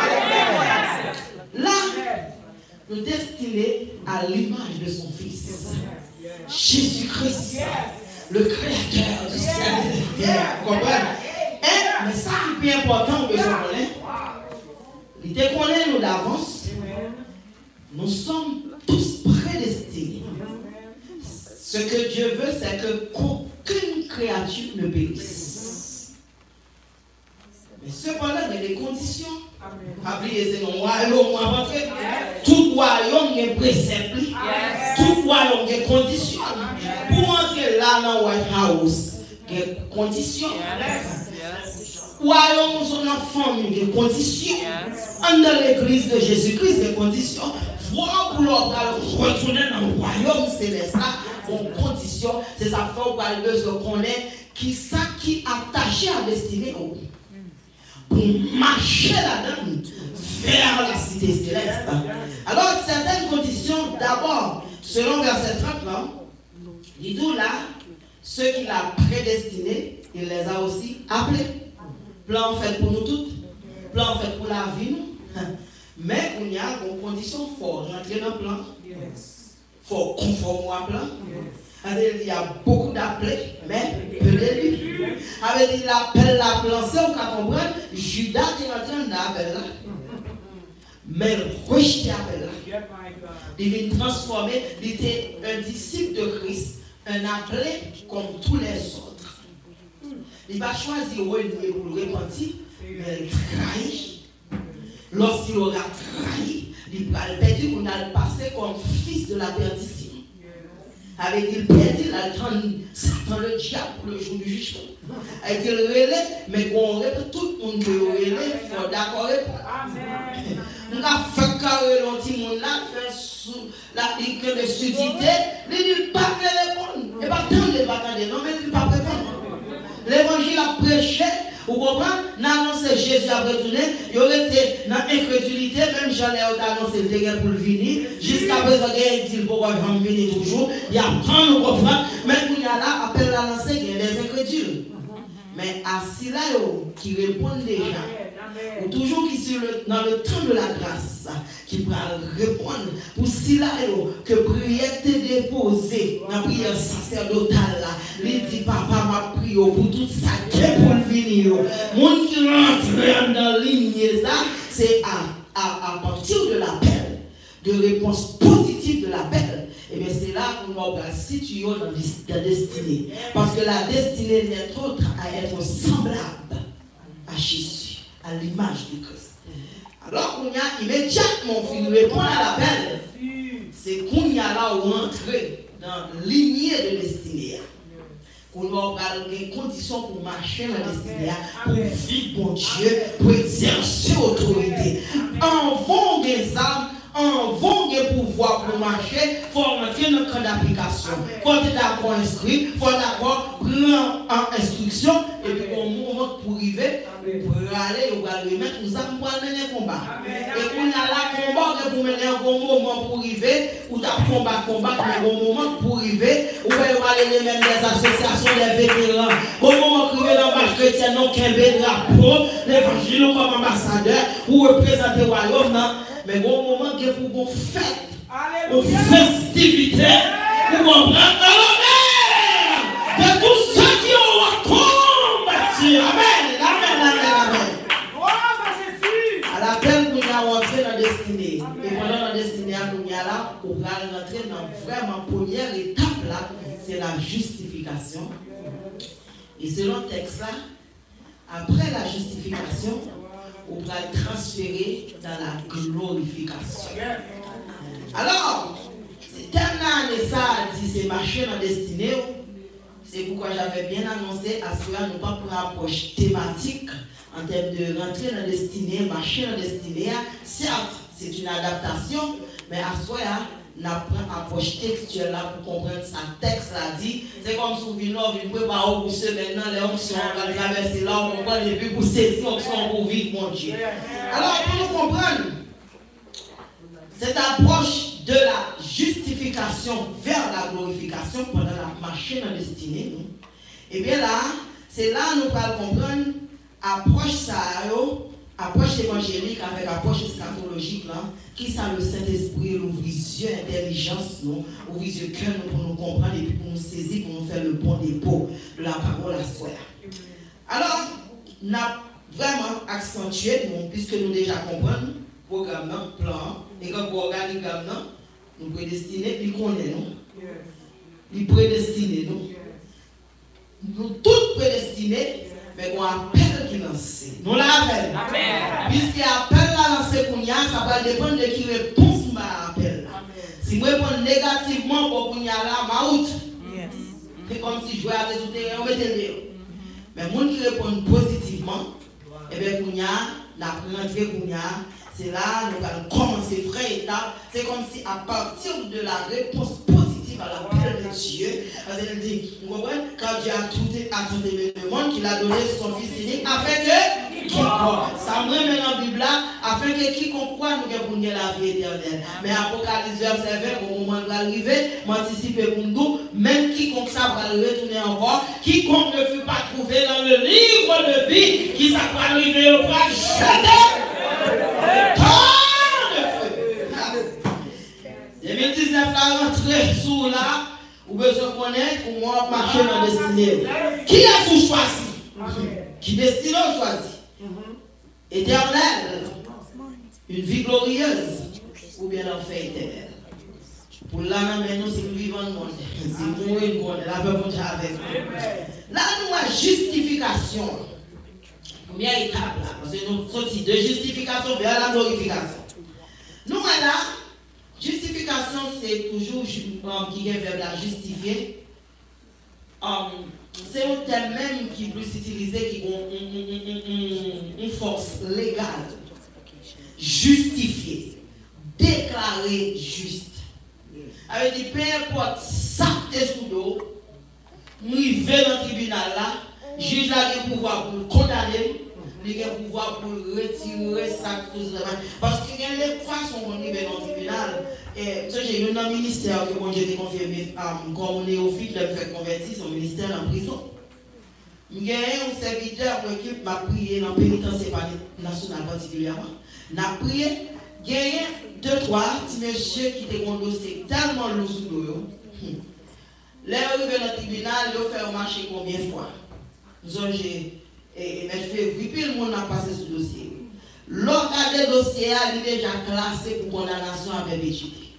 Là, nous destinés à l'image de son Fils, Jésus-Christ, le Créateur du ciel et de la terre. Vous comprenez? Mais ça qui est important, que je connais, il te connaît nous d'avance. Nous sommes tous prédestinés. Ce que Dieu veut, c'est que qu'aucune créature ne périsse. Mais cependant, il y a des conditions. Oubliez, c'est un royaume à rentrer. Tout royaume est précepte. Tout royaume est condition. Pour entrer là dans le White House, il y a des conditions. Royaume sont en famille, il y a des conditions. Dans l'église de Jésus-Christ, il y a des conditions. Voir pour retourner dans le royaume céleste là, en condition, c'est ça fait qu'on a besoin de connaître qui ça qui attaché à destinée pour marcher là-dedans vers la cité céleste. Alors, certaines conditions, d'abord, selon verset 30 là, il dit là, ceux qu'il a prédestinés, il les a aussi appelés. Plan fait pour nous toutes, plan fait pour la vie. Mais il y a une condition forte. Rentrer dans le plan, il faut conformer au plan. Il y a beaucoup d'appelés, mais peu d'élus. Il appelle la plan, c'est on comprendre. Judas est rentré dans l'appel là. Mais rejeté l'appel là. Il est transformé, il était un disciple de Christ, un appelé comme tous les autres. Il va choisir pour le repentir, mais il trahit. lorsqu'il aura trahi, il va perdu qu'on a passé comme fils de la perdition. Avec il perdit la Satan le diable pour le jour du jugement. Avec il relais, mais qu'on répète tout le monde peut relais, il faut d'accord répondre. On a fait carré l'anti-monde là, faire sous la pique de sudité, il dit pas répondre. Et pas tant de batailles, non, mais il dit pas répondre. L'évangile a prêché. Vous comprenez? N'annoncer Jésus a retourné, il aurait été dans l'incrédulité, même j'allais annoncer le dégât pour le venir. Jusqu'à présent, il dit pourquoi je vais venir toujours. Il y a tant de comprendre, mais il y a là, appel à lancer, il y a des incrédules. Mais à ceux-là qui répondent déjà, ou toujours qui sont dans le temps de la grâce, qui peuvent répondre pour ceux-là que prière t'est déposée dans la prière sacerdotale, il dit papa m'a prié pour tout ça qui est pour le venir. Monde qui rentre dans la ligne, c'est à partir de l'appel, de réponse positive de l'appel. Et bien c'est là qu'on va situer dans la destinée. Parce que la destinée n'est autre à être semblable à Jésus, à l'image du Christ. Alors qu'on y a immédiatement fini répondre à l'appel, c'est qu'on y a là où entrer dans la lignée de destinée. Qu'on va avoir des conditions pour marcher dans la destinée, pour vivre bon Dieu, pour exercer autorité. En vont des âmes, en vont des pouvoirs pour marcher, il faut rentrer dans le camp d'application. Il faut être d'accord inscrit, il faut être d'accord prendre en instruction, et puis au moment pour arriver, pour aller, on va remettre, nous allons mener un combat. Et qu'on a là combat, pour mener un bon moment pour arriver, ou d'un combat, mais au moment pour arriver, on va aller les mêmes des associations des vétérans. Au moment où on dans la marche chrétienne, on a un drapeau, l'évangile comme ambassadeur, ou représenter le royaume, mais au moment que vous faites, aux festivités, vous comprenez, de tous ceux qui ont combattu. Amen, amen, amen, amen. À la peine qu'on a rentré dans la destinée, et pendant la destinée, on a là, on va rentrer dans vraiment la première étape là, c'est la justification. Et selon le texte là, après la justification, on va transférer dans la glorification. Alors, c'est tellement de ça dit c'est marcher dans la destinée. C'est pourquoi j'avais bien annoncé à ce que nous pas pour approche thématique en termes de rentrer dans la destinée, marcher dans la destinée. Certes, c'est une adaptation, mais à ce que nous prenons approche textuelle là pour comprendre ça. Texte là dit, c'est comme si vous venez préparer pour ceux maintenant, les options, on va traverser là, on comprend et puis pour saisir l'option pour vivre mon Dieu. Alors, pour nous comprendre, cette approche de la justification vers la glorification pendant la marche dans la destinée, et bien là, c'est là nous allons comprendre approche ça, approche évangélique avec approche eschatologique là, qui ça le Saint-Esprit l'ouvre yeux, intelligence nous, ouvre yeux cœur nous pour nous comprendre et puis pour nous saisir, pour nous faire le bon dépôt de la parole à soi. Alors, nous avons vraiment accentué, puisque nous déjà comprenons, programme, plan, et quand vous regardez nous prédestinés, nous connaissons, nous prédestinés, nous tous prédestinés, mais on appelle qui lance. Nous l'appelons. Puisqu'il appelle la lancer pour nous, ça va dépendre de qui répond à l'appel. Si je réponds négativement pour nous, là, out. C'est comme si je jouais à résulter, on met le mais les gens qui répondent positivement, et bien pour nous, la rentrée pour nous, c'est là nous allons commencer vraie étape. C'est comme si à partir de la réponse positive à l'appel de Dieu, elle dit, vous comprenez, quand Dieu a tout attendu le monde, qu'il a donné son Fils unique, afin que quiconque, ça me remet dans la Bible là, afin que quiconque croit nous pour la vie éternelle. Mais Apocalypse verset 20, au moment de l'arrivée, m'anticiper pour nous, même quiconque ça va le retourner encore, quiconque ne fut pas trouvé dans le livre de vie, qui ça va arriver au bras jeté. 2019 la rentrée sous là, ou besoin qu'on ait pour moi marcher dans la destinée. Qui a-t-il choisi? Qui destinée choisi? Éternel, une vie glorieuse, ou bien l'enfer éternel. Pour là, nous, c'est nous vivons le monde. C'est nous une monde, la paix avec nous. Là, nous avons justification. Première étape là, parce que nous sortis de justification vers la glorification. Nous là, justification c'est toujours qui est vers la justifier. C'est un terme même qui est plus utilisé qui a une force légale. Justifier, déclarer juste. Avec dit, peu importe ça que tu es sous l'eau, nous arrivons dans le tribunal là, le juge a le pouvoir pour le condamner, il a le pouvoir pour retirer ça. Parce qu'il y a des façons qu'on arrive dans le tribunal. J'ai eu un ministère que mon Dieu a confirmé, quand on est au fil de faire convertir son ministère en prison. J'ai un serviteur qui m'a prié dans le pénitentiaire national particulièrement. N'a prié, gagné 2-3 petits messieurs qui étaient condossés tellement lourd sous l'eau. Là, arrivé dans le tribunal, ils ont fait marcher combien de fois? Nous avons fait, puis le monde a passé sur le dossier. L'autre des dossiers, il est déjà classé pour condamnation à perpétuité.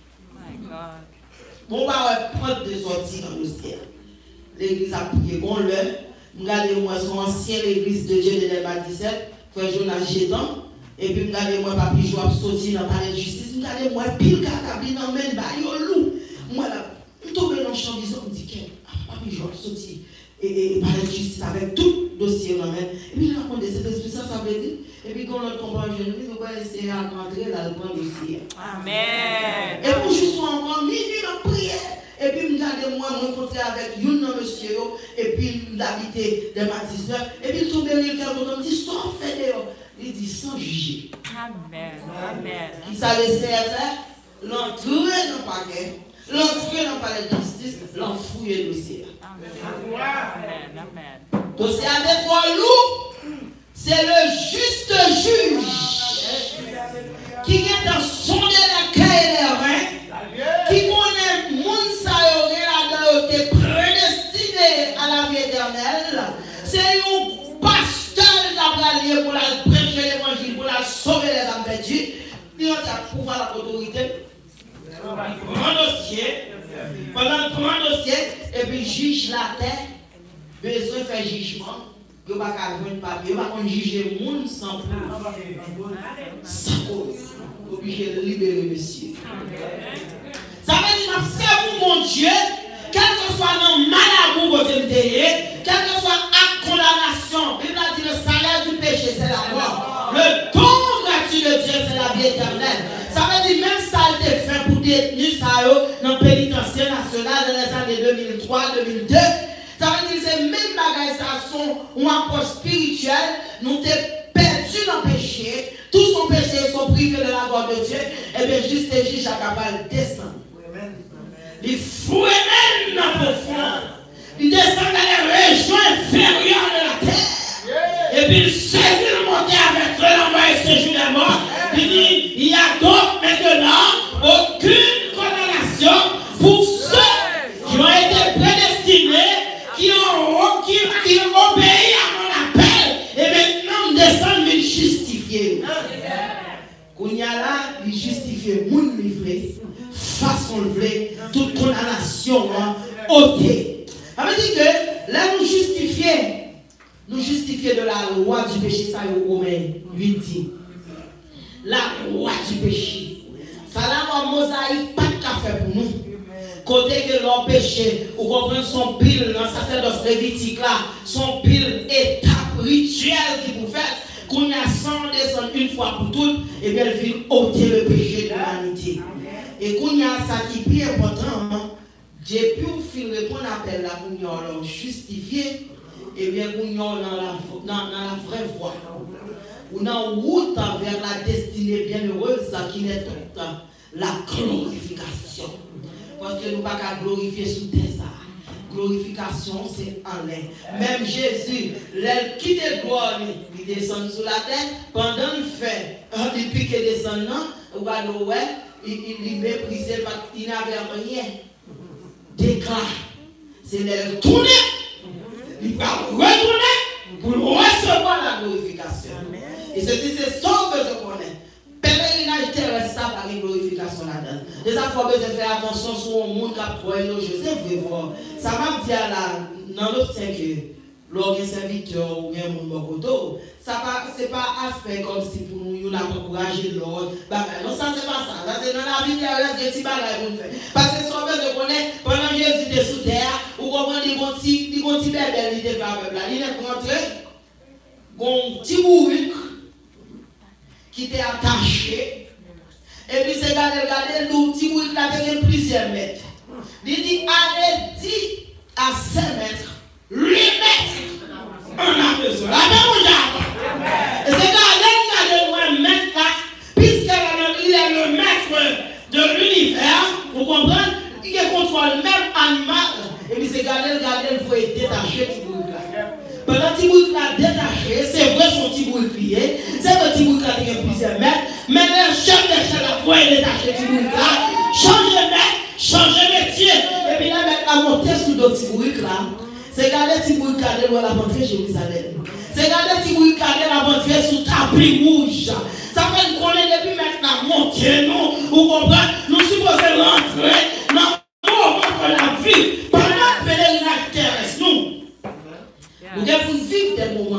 Bon, bah, on va prendre des sorties dans le dossier. L'église a prié, bon, regardez-moi son ancienne église de Dieu de l'Elba 17, frère Jonas Gédan. Et puis, regardez-moi, papi, je vais sortir dans le palais de justice. Regardez-moi, pile cacabi dans le même bail, loup. Moi, là, je tombe dans le champ, je me dis, papi, je vais sortir. Et palais de justice avec tout dossier dans le même. Et puis, je raconte cet esprit, ça veut dire. Et puis, quand on comprend, je me dis, on va essayer à rentrer dans le bon dossier. Amen. Et puis, je suis encore minuit dans la prière. Et puis, regardez-moi, je me rencontre avec une monsieur, et puis, d'habiter des bâtisseurs. Et puis, il tombe dans le quelqu'un, me dit, sors, fais dehors. Il dit sans juger. Amen. Amen. Qui ça laissé faire? L'entrer dans le paquet, l'entrer dans le palais de justice, l'enfouiller le dossier. Amen. Amen. Dossier avec trois loups, c'est le juste juge qui est dans son la caille et les reins, qui connaît le monde ça qui est prédestiné à la vie éternelle. C'est un pasteur qui a prié pour la prêcher l'évangile, pour la sauver les âmes perdues. Il a le pouvoir, l'autorité. Prends dossier, pendant le grand dossier, et puis juge la terre, besoin de faire jugement. Il n'y a pas qu'à jouer de papier, il n'y a pas qu'à juger le monde sans preuve. Sans cause. Obligé de libérer monsieur. Ça veut dire que c'est vous, mon Dieu, quel que soit le mal à vous, votre quel que soit la condamnation, la Bible a dit le salaire du péché, c'est la mort. Le don gratuit de Dieu, c'est la vie éternelle. Ça veut dire même ça a été fait pour détenir ça dans le pénitentiaire national dans les années 2003-2002. Ça veut dire que ces mêmes bagages sont un approche spirituelle. Nous t'es perdu dans le péché. Tous son péché sont privés de la gloire de Dieu. Et bien juste le juge est capable de descendre. Il fouille même dans le profond. Il descend dans les régions inférieures de la terre. Et puis il saisit le monter avec le l'envoi et séjour des morts. Il dit, il y a donc maintenant aucune condamnation pour ceux qui ont été prédestinés, qui ont obéi à mon appel. Et maintenant, descend, il justifie. Quand il y a là, il justifie mon livré, façon livré, toute condamnation ôtée. Ça veut dire que là, nous justifier de la loi du péché, ça y est, Romains 8 dit. La loi du péché. Ça là, en mosaïque, pas de café pour nous. Côté que l'on péché, ou comprenez son pile dans sa tête de lévitique là, son pile étape rituelle qui vous fait, qu'on y a sans descendre une fois pour toutes, et bien il vient ôter le péché de l'humanité. Et qu'on y a ça qui est plus important, Dieu peut répondre à l'appel là, qu'on y a justifié, et bien qu'on y a dans la vraie voie. Ou dans la route vers la destinée bienheureuse qui est toute la glorification. Parce que nous ne pouvons pas glorifier sous terre. Glorification, c'est en l'air. Même Jésus, l'aile qui est gloire, il descend sous la terre. Pendant le fait, il pique descendant, il méprisait parce qu'il n'avait rien. Déclare. C'est l'aile tourner. Il va retourner pour recevoir la glorification. Et ceci, c'est ça que je connais. Pèlerinage terrestre, ça par une glorification là-dedans. Les enfants doivent faire attention sur le monde qui a trouvé Joseph. Ça m'a dit là, dans l'autre que l'organe serviteur ou bien mon mokoto, ça c'est pas aspect comme si pour nous on a encouragé l'autre. Non, ça c'est pas ça. Ça c'est dans la vie il y a des petits bagages pour faire. Parce que si on veut connaître pendant Jésus était sous terre, ou comment les petits bébés il était pas peuple là, il est rentré un petit bourrique qui était attaché. Et puis c'est regarder le petit bourrique là qui a plusieurs mètres. Il dit allez dit à 5 mètres, 8 mètres, on a besoin. La même chose. Et c'est là, mettre là, puisqu'il est le maître de l'univers, vous comprenez, il contrôle même animal. Et puis c'est regarder, il faut être détaché du bourrique là. Pendant que le petit bourrique là détaché, c'est vrai son petit bourrique lié, c'est que le petit bourrique là qui a plusieurs mètres, mais le chef de chef là, faut être détaché du bourrique là, changer mètre. Changer métier. Et puis là, à monter sur le petit bourrique là, c'est garder le petit bourrique là, la rentrée Jérusalem. C'est garder le petit bourrique là, la rentrée sous tapis rouge. Ça fait qu'on est depuis maintenant monter, nous, vous comprenez? Nous supposons rentrer dans le moment de la vie. Pendant que la terrestre, nous devons vivre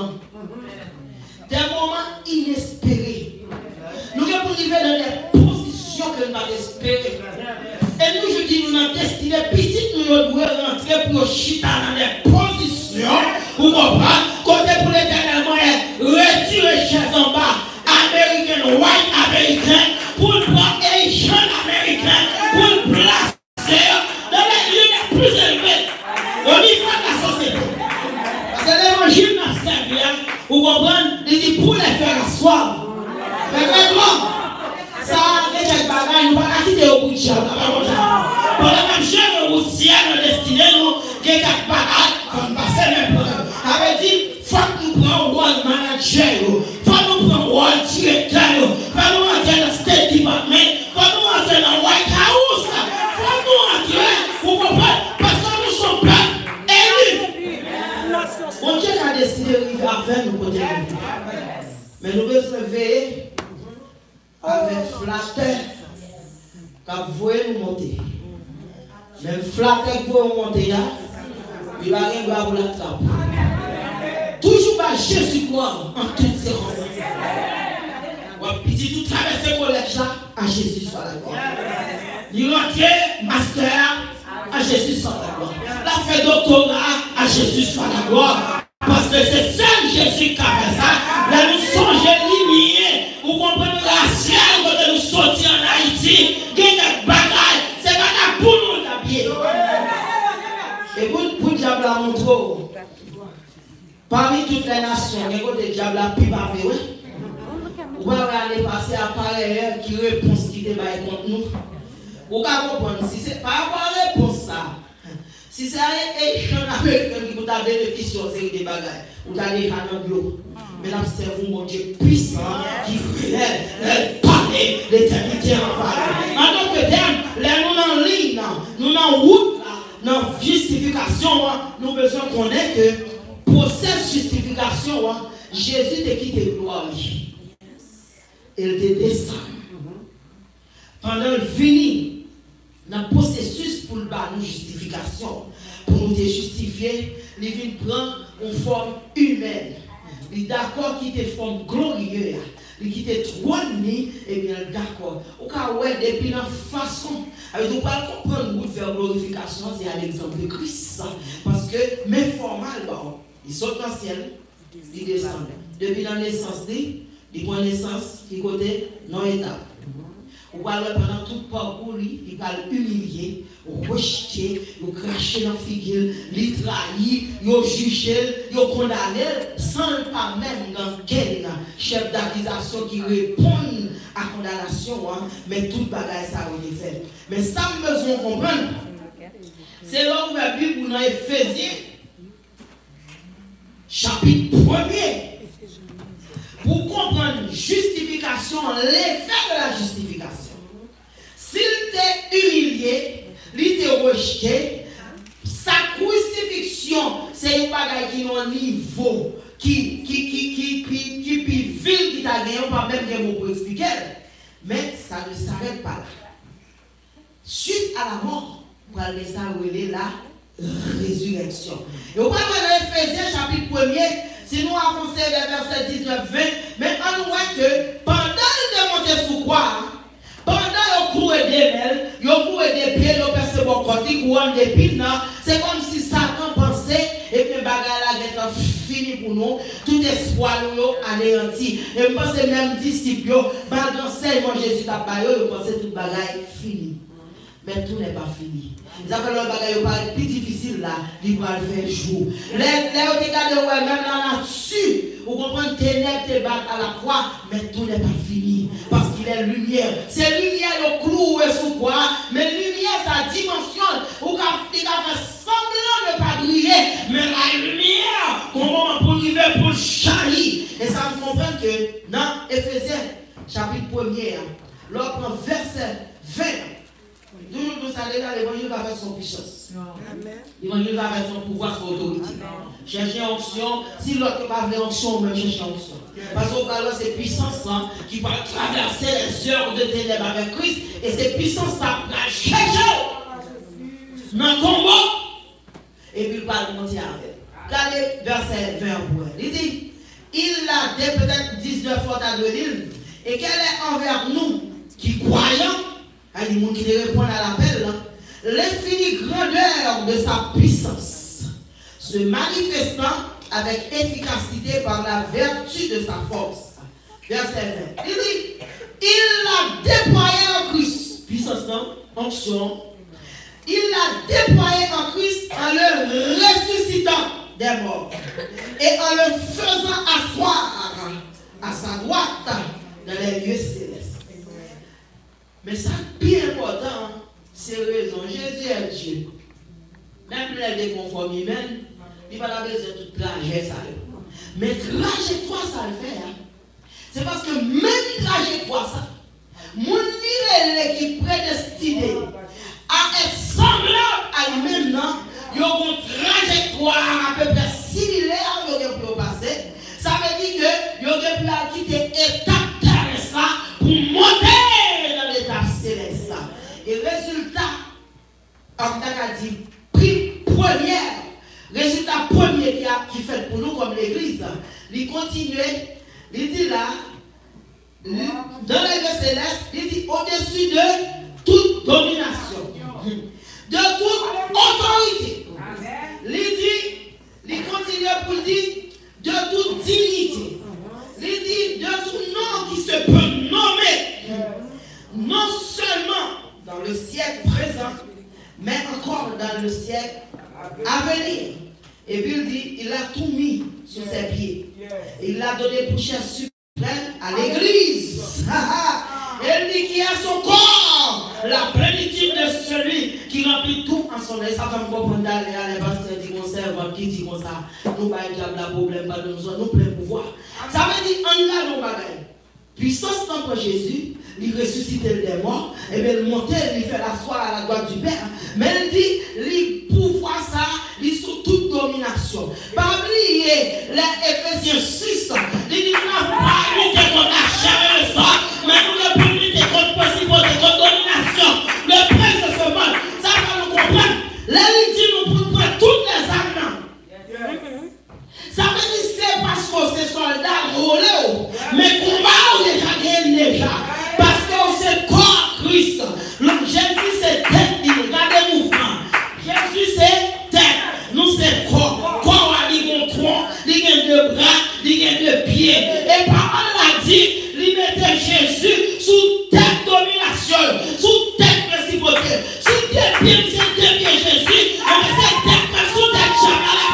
des moments inespérés. Nous devons vivre dans des positions que nous n'avons espérées. Et nous, je dis, nous avons destiné, petit, nous devons rentrer pour chita dans des positions, vous comprenez, côté pour l'éternellement, retirer chaise en bas, américain, white américain, pour le prendre Asian américain, pour le placer dans les lieux les plus élevés au niveau de la société. Parce que l'évangile n'a servi, vous comprenez, il dit pour les faire asseoir. Mais vraiment, ça, les gens bagages, nous ne pouvons pas quitter au bout de champ. Pour les mêmes gens, nous aussi, nous destinés, nous, qui quatre bagages, comme passer même pour eux. Avait dit, il faut que nous prenions rôle manager, il faut que nous prenions rôle directeur, il faut que nous rentrions dans le State Department, il faut que nous rentrions dans le White House, il faut que nous rentrions, vous comprenez, parce que nous sommes pas élus. Mon Dieu a décidé d'arriver avec nous côté. Mais nous devons veiller avec flatteur, quand vous voyez nous monter. Même flatteur que vous monter là, il va rien pour la trappe. Toujours pas Jésus-Christ en toute circonstance. Petit tout traverser le collège là, à Jésus soit la gloire. Il rentre master, à Jésus soit la gloire. La fait doctorat, à Jésus soit la gloire. Parce que c'est seul Jésus qui a fait ça. Là, nous sommes lignés. Vous comprenez la ciel quand nous sortis en Haïti. Il y a des bagailles. C'est pas pour nous d'habiller. Et pour le diable à montrer, parmi toutes les nations, il y a des diables à plus pavé. Vous pouvez aller passer à pareil qui répond ce qui débat contre nous. Vous pouvez comprendre si c'est pas avoir réponse ça. Si c'est un échange américain qui vous a bénéficié aux séries des bagages, vous allez à un bureau. Mais là, c'est vous, mon Dieu puissant, qui fait parler l'éternité en parole. En tant que terme, là, nous en ligne, nous en route, dans justification, nous besoin qu'on ait que pour cette justification, Jésus te quitté gloire. Il te descend. Pendant le fini, dans le processus pour le bas, nous justification, pour nous te justifier, il vient prendre une forme humaine. Il est d'accord qu'il te forme glorieuse. Il te trône, et bien d'accord. Au cas où, depuis la façon, nous ne pouvons pas comprendre où faire glorification, c'est à l'exemple de Christ. Parce que mes formales, ils sont dans le ciel, ils descendent. Depuis la naissance, ils prennent naissance, qui côté, non étape. Ou alors pendant tout parcours, il va humilier, rejeter, il cracher dans la figure, il trahir, il juger, il condamner, sans pas même dans quel chef d'accusation qui répond à la condamnation, mais tout bagage ça a été fait. Mais ça, nous besoin de comprendre. C'est là où la Bible dans Éphésiens, chapitre 1er. Pour comprendre justification, l'effet de la justification. S'il t'est humilié, il t'est rejeté, sa crucifixion, c'est une bagaille qui a un niveau, qui vil qui t'a gagné, pas même que vous pouvez expliquer. Mais ça ne s'arrête pas là. Suite à la mort, pour aller ça où il est là, résurrection. Et au moment de Éphésiens chapitre 1er, si nous avançons vers verset 19-20, mais on voit que pendant le monter sous quoi, pendant le cours des mêles, le cours des pieds, le percé bon côté, courant des pines, c'est comme si Satan pensait et que bagarre là est fini pour nous, tout espoir nous anéanti. Et je pense même disciples, par l'enseignement Jésus t'a parlé, je pense que toute bagarre est finie. Mais tout n'est pas fini. Ça fait le bagage pas plus difficile là, il va faire jour. Les regarde même là là-dessus, vous comprenez ténèbres te battent à la croix, mais tout n'est pas fini parce qu'il est lumière. C'est lumière le clou sous quoi, mais lumière sa dimension, ou il a fait semblant de pas briller, mais la lumière, comment pour arriver pour jaillir. Et ça me comprend que dans Éphésiens chapitre 1er, l'on prend verset 20. Nous allons là, l'évangile va faire son puissance. L'évangile va faire son pouvoir, son autorité. Chercher onction, si l'autre pas faire onction, même chercher onction. Parce qu'au cas c'est puissance qui va traverser les heures de ténèbres avec Christ, et c'est puissance ça va chercher dans le combat, et puis il va monter avec. Regardez verset 20 pour elle. Il dit, il a des peut-être 19 fois à l'île, et qu'elle est envers nous qui croyons. Il y a des gens qui répondent à l'appel. L'infinie grandeur de sa puissance se manifestant avec efficacité par la vertu de sa force. Verset 20. Il dit, il l'a déployé en Christ. Puissance, non? Onction. Il l'a déployé en Christ en le ressuscitant des morts et en le faisant asseoir à sa droite dans les lieux célestes. Mais ça, bien important, c'est raison. Jésus est Dieu. Même les déconformes humains, il va la besoin de tout trajet ça. Mais trajectoire ça le fait. C'est parce que même trajectoire ça, mon niveau qui est prédestiné à être semblable à lui-même, non? Il y a une trajectoire à peu près similaire pour passer. Ça veut dire que il y a quitter étape terrestre pour monter. Céleste. Et résultat, on a dit, résultat premier qui fait pour nous comme l'église, il continue, il dit là, dans les lieux célestes, il dit au-dessus de toute domination, de toute autorité. Il continue pour dire de toute dignité. Il dit de tout nom qui se peut nommer. Non seulement dans le siècle présent, mais encore dans le siècle à venir. Et puis il dit, il a tout mis sur ses pieds. Il l'a donné pour chair suprême à l'église. Il dit qu'il a son corps, la plénitude de celui qui remplit tout en son âme. Ça va me comprendre d'aller à les pasteurs qui conservent, qui dit comme ça. Nous pas de problème, pas de nous plein pouvoir. Ça veut dire, on a nos bagailles. Puissance contre Jésus, il ressuscite des morts, et bien il monte, il fait l'asseoir à la droite du Père. Mais il dit, il pouvoir ça, il sous toute domination. Pas oublier les Éphésiens 6, il dit, nous n'avons pas lutter contre la chair et le sang, mais nous avons lutter contre possibilité, contre domination. Le prince de ce monde, ça va nous comprendre. Là, il dit, nous pouvons prendre toutes les âmes. Ça veut dire c'est parce que ces soldats roulent, mais combat on déjà gagné déjà. Parce que c'est corps Christ. Jésus c'est tête, regardez le mouvement. Jésus c'est tête, nous c'est corps. Corps a dit tronc, il a deux bras, il a deux pieds. Et parole a dit, il mettait Jésus sous tête domination, sous tête principauté, sous tête pieds, c'est deux pieds Jésus, mais c'est tête sous tête chamal.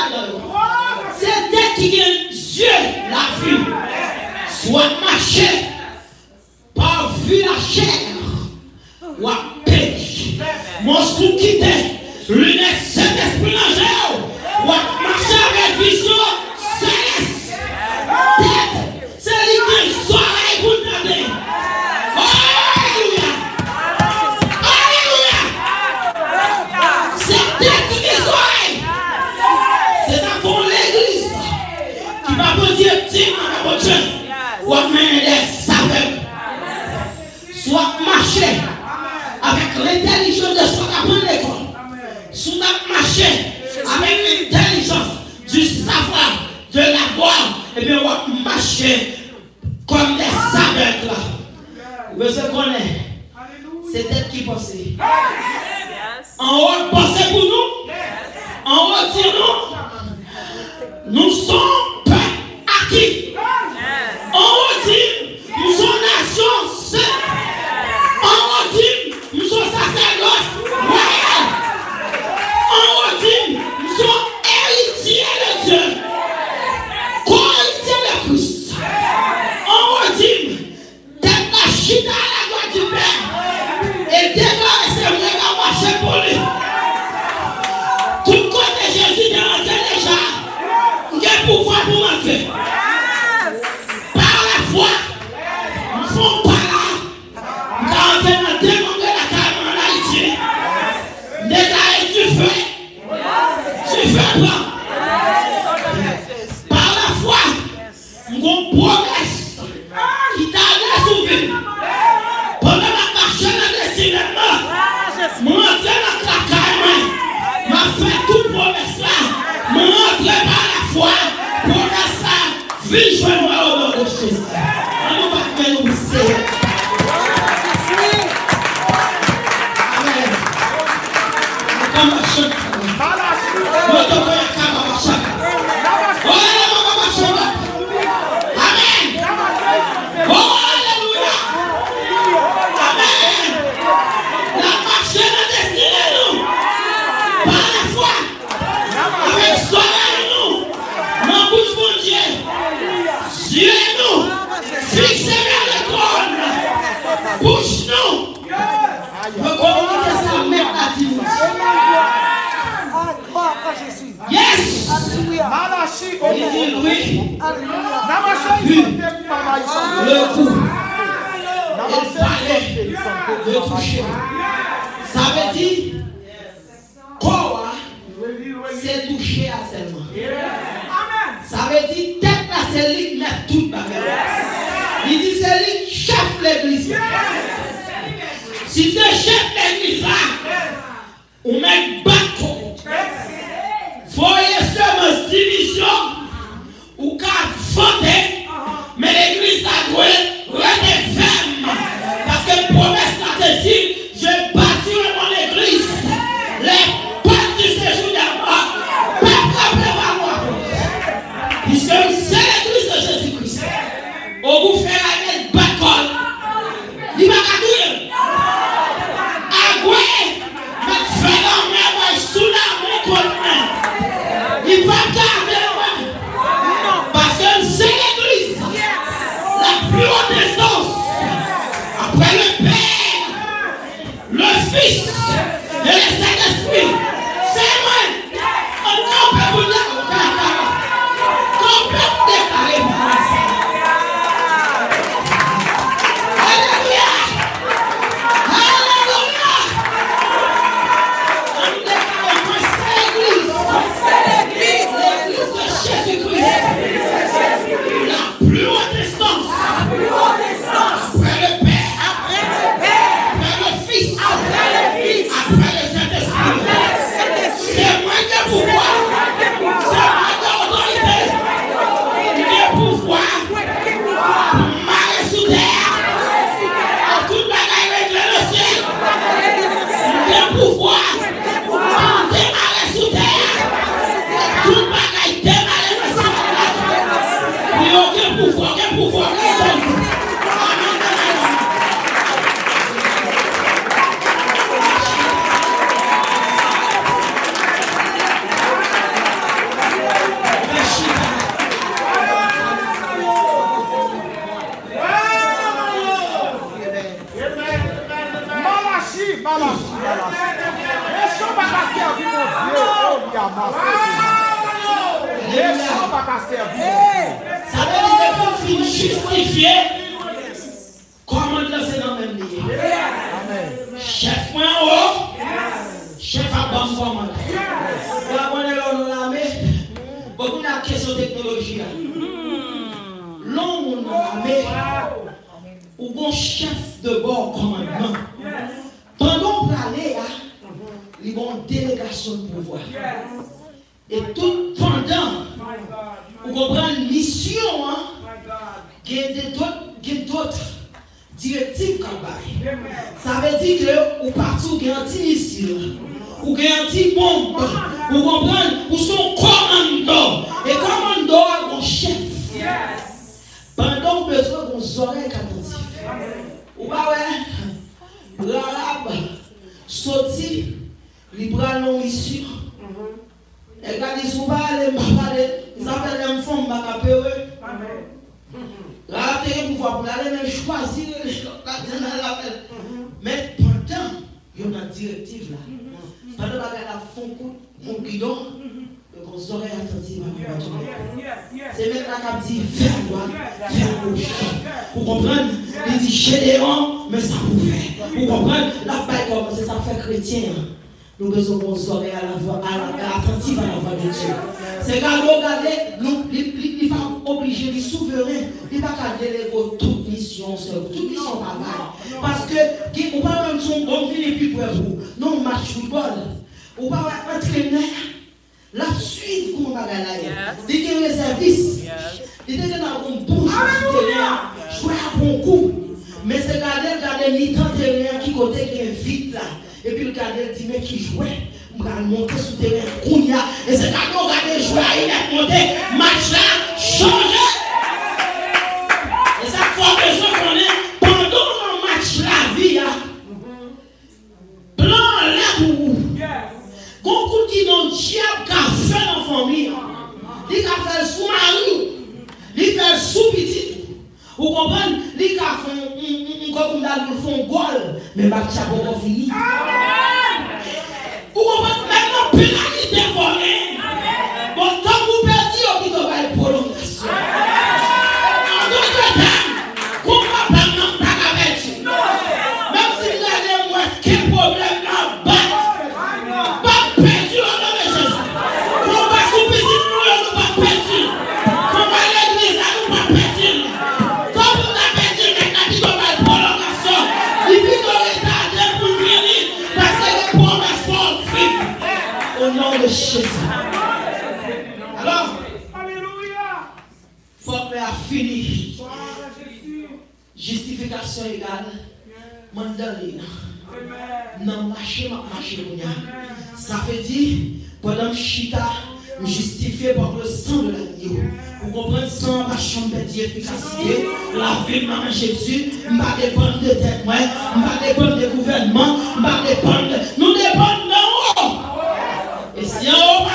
là-dedans. C'est tête qui a Dieu la vue. Soit marché par vue la chair. Ou à pêche. Mon sou quitte. Lunette Saint-Esprit l'angèle. Ou à marcher avec vision céleste. Tête. C'est lui qui est soleil pour te donner. Alléluia. Alléluia. C'est tête qui est soleil. C'est ça pour l'église. Qui va vous dire, dis-moi, mon Dieu. Ou à mener des aveugles. Soit marcher avec l'intelligence de ce qu'on apprend à l'école. Soit marcher avec l'intelligence du savoir, de la voix. Et bien, on va marcher comme des aveugles là. Vous savez qu'on est. C'est elle qui pensait. En haut, pensez pour nous. En haut, dire nous. Nous sommes pas acquis. En haut, dire nous sommes nation sainte. En haut, dire nous sommes sacerdotes royaux. En haut, dire nous sommes héritiers de Dieu. Co-héritiers de Christ. En haut, dire tête la chita à la gloire du Père. Et déclarer ses moyens à marcher pour lui. Tout côté Jésus est rentré déjà. Il y a pouvoir pour rentrer. Par la foi, nous ne sommes pas là. Quand on est dans le démon de la carrière en Haïti, déclarer du feu. Du feu blanc. Par la foi, nous avons promesse qui t'a sauvé. Pendant la marche dans le destinée, moi, je suis dans la carrière. Je fais toute promesse là. Je rentre par la foi. Promesse là. Vive moi au nom de Jésus. On va faire nous Seigneur. Amen. Comme ma chute. Amen. Oh, alléluia. Amen. La marche est la destinée nous. Par la foi. Avec soleil nous. Mon bouche mon Dieu. Dieu nous. Fixez vers le trône. Bouche nous. Recommandez ça même à dimanche. Yes. Oui. Le coup. Le toucher. Ça veut dire quoi? C'est toucher à seulement. Ça veut dire tête là, c'est lui qui met toute bagarre. Il dit c'est lui qui chef l'église. Si tu es chef l'église là, on met bâton. Voyez seulement division ou qu'à voter, mais l'église a doué rester ferme. Parce que promesse n'a te dit, je bâtirai mon église. Les portes du séjour de mort, peuple après moi. Puisque c'est l'église de Jésus-Christ. On vous fait la même bâton. Il va gagner. Agoué, mais fait la main sous la main contre moi. Il va garder moi. Parce que c'est l'église. La plus haute instance. Après le Père, le Fils et le Saint-Esprit. C'est moi. On peut vous dire qu'on peut déclarer moi. Alléluia. Alléluia. On déclare moi c'est l'église. L'église de Jésus-Christ. La plus haute instance. Après le Père. Après le Fils. Après le Saint-Esprit. C'est moi qui ai pouvoir. C'est moi qui ai autorité. Qui ai pouvoir. Marrer sous terre. Tout bagaille régler le ciel. Qui ai pouvoir. Démarrer sous terre. Tout bagaille démarrer le ciel. Aucun pouvoir. Ça veut dire que pour justifier, comment c'est dans le même lieu. Chef point en haut, chef à bas commande. Là, on est là dans l'armée, beaucoup de questions de technologie. L'homme dans l'armée, ou bon chef de bord commandement. Pendant qu'on aller, ils ont une délégation de pouvoir. Et tout pendant, vous comprenez une mission, il y a d'autres directives qu'on va. Ça veut dire que vous partez, vous avez un petit missile, vous avez un petit bombe, vous comprenez, vous sont commando. Et commando a un chef. Pendant que vous avez vos oreilles attentives, vous avez l'arabe sorti, les bras longs ici. Et quand ils sont parlés, ils appellent les femmes, là, tu as pouvoir pour aller, mais choisir mais pendant, il y a une directive là. Pendant que la fond coup, mon guidon, vos oreilles attentives. C'est maintenant qu'il dit faire droit, faire gauche. Vous comprenez? Il dit Gédéon, mais ça vous fait. Vous comprenez? La paix comme c'est ça fait chrétien. Nous devons nos oreilles attentives à la voix de Dieu. C'est quand nous regardons, nous ne sommes pas obligés de souverain. Il ne sommes pas déléguer toute mission, toute mission pas mal. Parce que, on ne peut pas même son bon vie et puis pour vous. Non, match football. On ne peut pas entraîner. La suite, comment on va gagner. Il y a des services. Il y a des bouches sur le terrain. Jouer à bon coup. Mais c'est garder mi-temps terrain qui côté qui est vite là. Et puis le gardien dit, mais qui jouait, on va monter sur le terrain, Kounia. Et c'est quand on regarde jouer, il est monté, match là, changé. Et ça faut que je connaisse, pendant le match la vie, plan là pour vous. Quand vous dites, non, diable qui a fait dans la famille, il a fait sous-mari, il fait sous-petit. Vous comprenez? Les gars font un goal, mais match a pas fini. Vous comprenez? Maintenant, pénalité volée. Bon, tant que vous perdez, on peut avoir une prolongation. En d'autres termes, comment pas pas avec même si vous avez moins quel problème là-bas, pas perdu au nom de Jésus. Comment pas sous petit nous pas perdu. Comment l'église nous pas perdu. Au nom de Jésus. Alors, il faut que la fini. Justification égale. Mandalina. Non, marcher. Ça veut dire, pendant que Chita me justifié par le sang de l'agneau. Vous comprenez, sans ma chambre d'efficacité, la vie de maman Jésus, je ne dépend de tête, je ne dépend de gouvernement, je ne dépend de. Nous dépendons d'en haut. Et si en haut,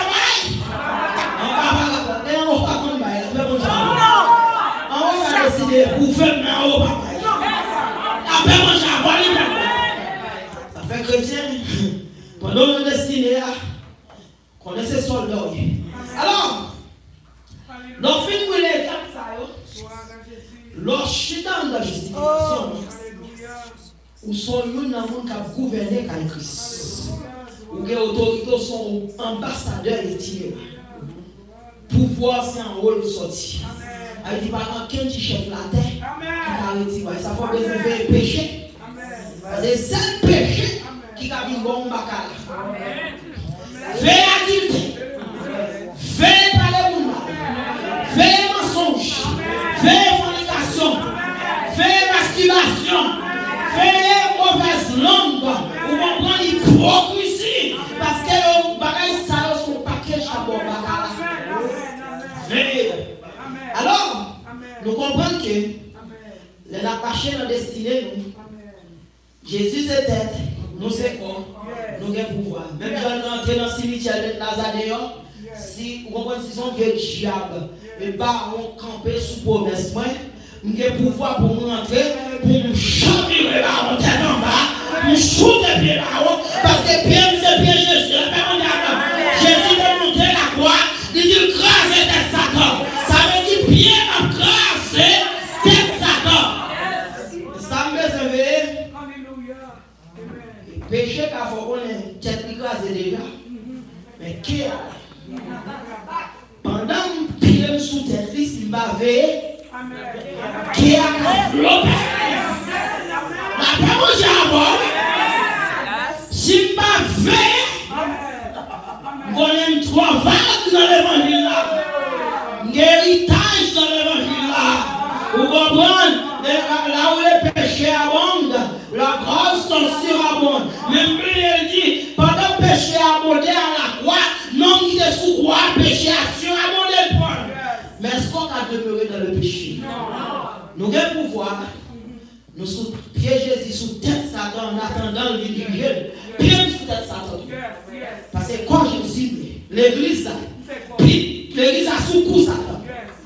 on va décider pour faire en haut, après, moi, ça fait chrétien. Pendant nos destinées, connaissez soldats. Alors, l'on fait où les étapes, l'on chute dans la justification. Ou sont nous dans le monde qui a gouverné avec Christ. Ou les autorités sont ambassadeurs itinérants. Pouvoir, c'est un rôle sorti. Elle dit, par exemple, quel chef la terre qui a retiré. Ça faut réserver le péché. C'est le péché qui a vu bon bacala. Fais adultère. Fais parler de mal. Fais mensonge. Fais fornication. Fais masturbation. Fais mauvaise langue. Ou comprendre l'hypocrisie. Parce que les bagages ça sont paquets chabot bacala. Alors, nous comprenons que les apachés dans destinée, nous, Jésus c'est tête, nous c'est quoi, nous avons pouvoir. Même quand nous entrons dans le cimetière de Nazareth, si vous comprenez, si son vieux diable, et bah on campé sous promesse, nous avons pouvoir pour nous entrer, pour nous chanter les barons tête en bas, nous shooter les barons, parce que Pierre c'est Pierre Jésus, Jésus a monté la veillé, qui a flotté. La paix au jambon, si je ne veille, on aime trois vagues dans l'évangile là. Un héritage dans l'évangile là. Vous comprenez? Là où les péchés abondent, la grâce surabonde. Même lui, il dit, pendant que le péché abondait à la croix, non, il est sous croix, péché a surabondé le point. Mais est-ce qu'on a demeuré dans le péché? Nous avons pouvoir, nous sous pied Jésus, sous tête Satan, en attendant le diriger, bien sous tête Satan. Parce que quand je dis, l'église a sous coup Satan.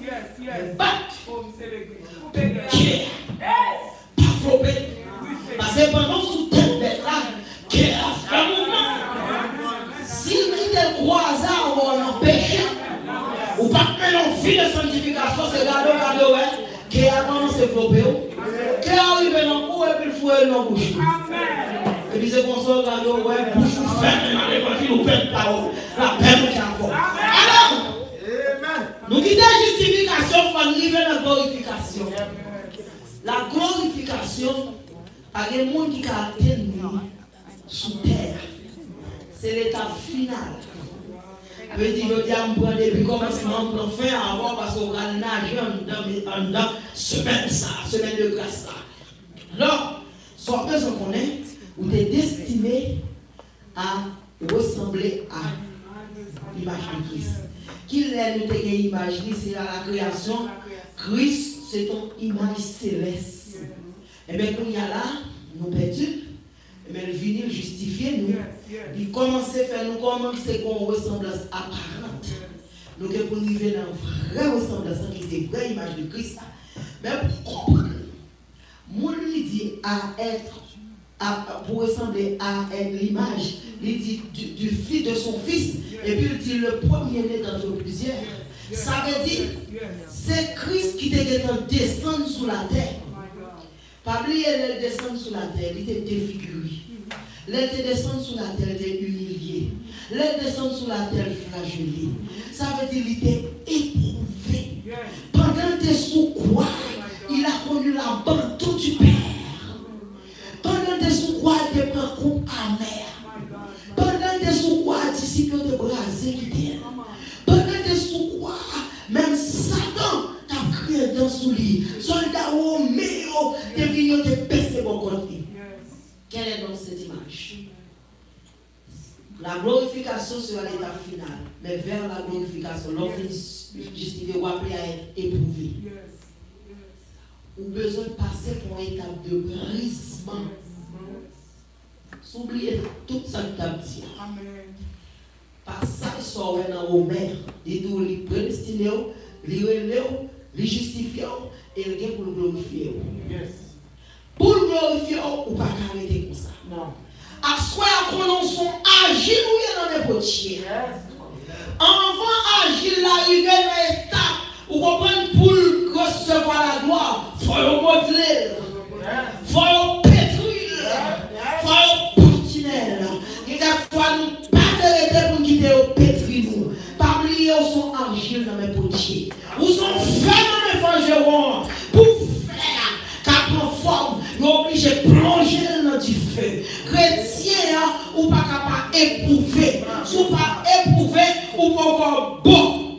Pas flopé. Parce que pendant sous tête bête là, qui a fait un mouvement. Si qui te croise on empêche, ou pas même en fil de sanctification, c'est gado, qui a commencé à flopper, qui arrive dans le cou et puis il faut aller dans la bouche. Et puis c'est qu'on sort gado, bouche ferme dans l'évangile, ou peine parole, la peine qui a fort. Alors, nous quittons la justification pour arriver à la glorification. La glorification, il y a des gens qui atteignent sous terre. C'est l'étape finale. Je dis, je dis, on prend depuis commencement pour faire avant parce qu'on va nager en dedans, semaine de grâce. Alors, soit que on connaît, vous êtes destiné à ressembler à l'image de Christ. Qu'il est une image, c'est la création. Christ, c'est ton image céleste. Et bien, quand il y a là, nous perdus, et bien, le vinyle justifier nous. Il commence à faire nous commencer qu'on ressemblance apparente. Nous devons arriver dans la vraie ressemblance, qui est la vraie image de Christ. Mais pour comprendre, mon lui dit pour ressembler à l'image, il dit du fils de son fils, et puis il dit le premier-né d'entre plusieurs. Ça veut dire, c'est Christ qui était descendu sous la terre. Pas oublier de descendre sous la terre, il était défiguré. L'être descendre sous la terre, il était humilié. L'être descendre sous la terre, flagellé. Ça veut dire qu'il était éprouvé. Pendant que sous quoi, il a connu l'abandon du Père. Pendant que sous quoi, il était pris compte amer. Pendant que sous quoi, disciples de brasé qui tiennent. Pendant que sous quoi, même Satan a crié dans son lit. Soldat Roméo, des vignons de baisser mon côté. Quelle est donc cette image? La glorification sera l'étape finale. Mais vers la glorification, l'homme justifié ou appelé à être éprouvé. Ou besoin de passer pour une étape de brisement. S'oublier tout ça que tu as dit. Passage sort dans Romain, il dit prédestiné, il relève, il justifie et il vient pour le glorifier. Pour le glorifier, ou pas arrêter comme ça. Non. À soi, qu'on son agir dans les potiers. Avant agir, l'arrivée dans l'étape, ou comprendre pour recevoir la gloire, il faut le modeler, il faut le pétrir, il faut le portiner. Et quelquefois, nous pas arrêter pour quitter le pétrir. Pas oublier son argile dans mes potiers. Ou son fer dans mes forgerons pour faire qu'à prendre forme, nous obligés de plonger dans du feu. Chrétien, ou pas capable d'éprouver. Si vous pas éprouver, ou pas encore bon.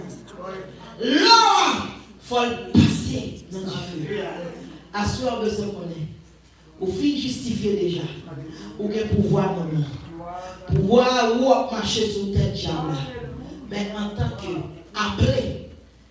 Là, il faut le passer dans du feu. À ce moment besoin qu'on est. Au fin justifié déjà. Ou bien pouvoir maintenant. Pouvoir ou marcher sur tête jamais. Mais en tant qu'appelé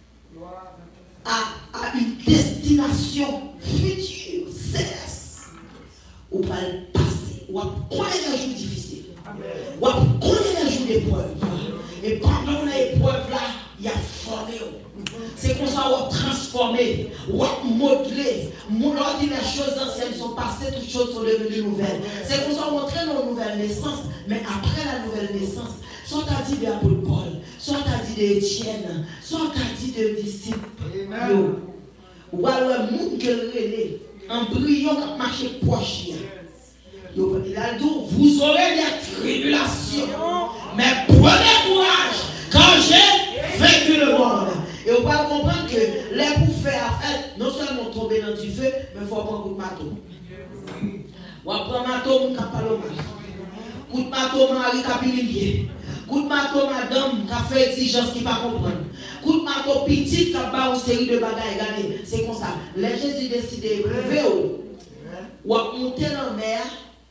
à une destination future, céleste, ou pas le passé, ou à connaître les jours difficiles, ou à connaître les jours d'épreuve. Et pendant l'épreuve là, il y a formé. C'est comme ça qu'on transformé, on modelé. Lorsque les choses anciennes sont passées, toutes choses sont devenues nouvelles. C'est comme ça qu'on traîne nos nouvelles naissances. Mais après la nouvelle naissance, soit t'as dit d'apôtre Paul, soit t'as dit d'Étienne, soit t'as dit de disciples. Ou alors, monde qui est en brillant comme marché proche. Il a dit, vous aurez des tribulations, mais prenez courage, quand j'ai vaincu le monde. Et on va comprendre que les pour faire fait, non seulement tomber dans du feu, mais il faut prendre un coup de marteau. On va prendre un marteau, on va pas le mal. Coup de marteau, mari qui a humilié. Coup de marteau, madame qui a fait exigence qui ne pas comprendre. Coup de marteau, petit qui a fait une série de bagailles. Regardez, c'est comme ça. Les Jésus décidé de lever ou à monter dans la mer,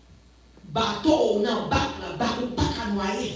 bateau ou dans le bac, bateau pas qu'à noyer.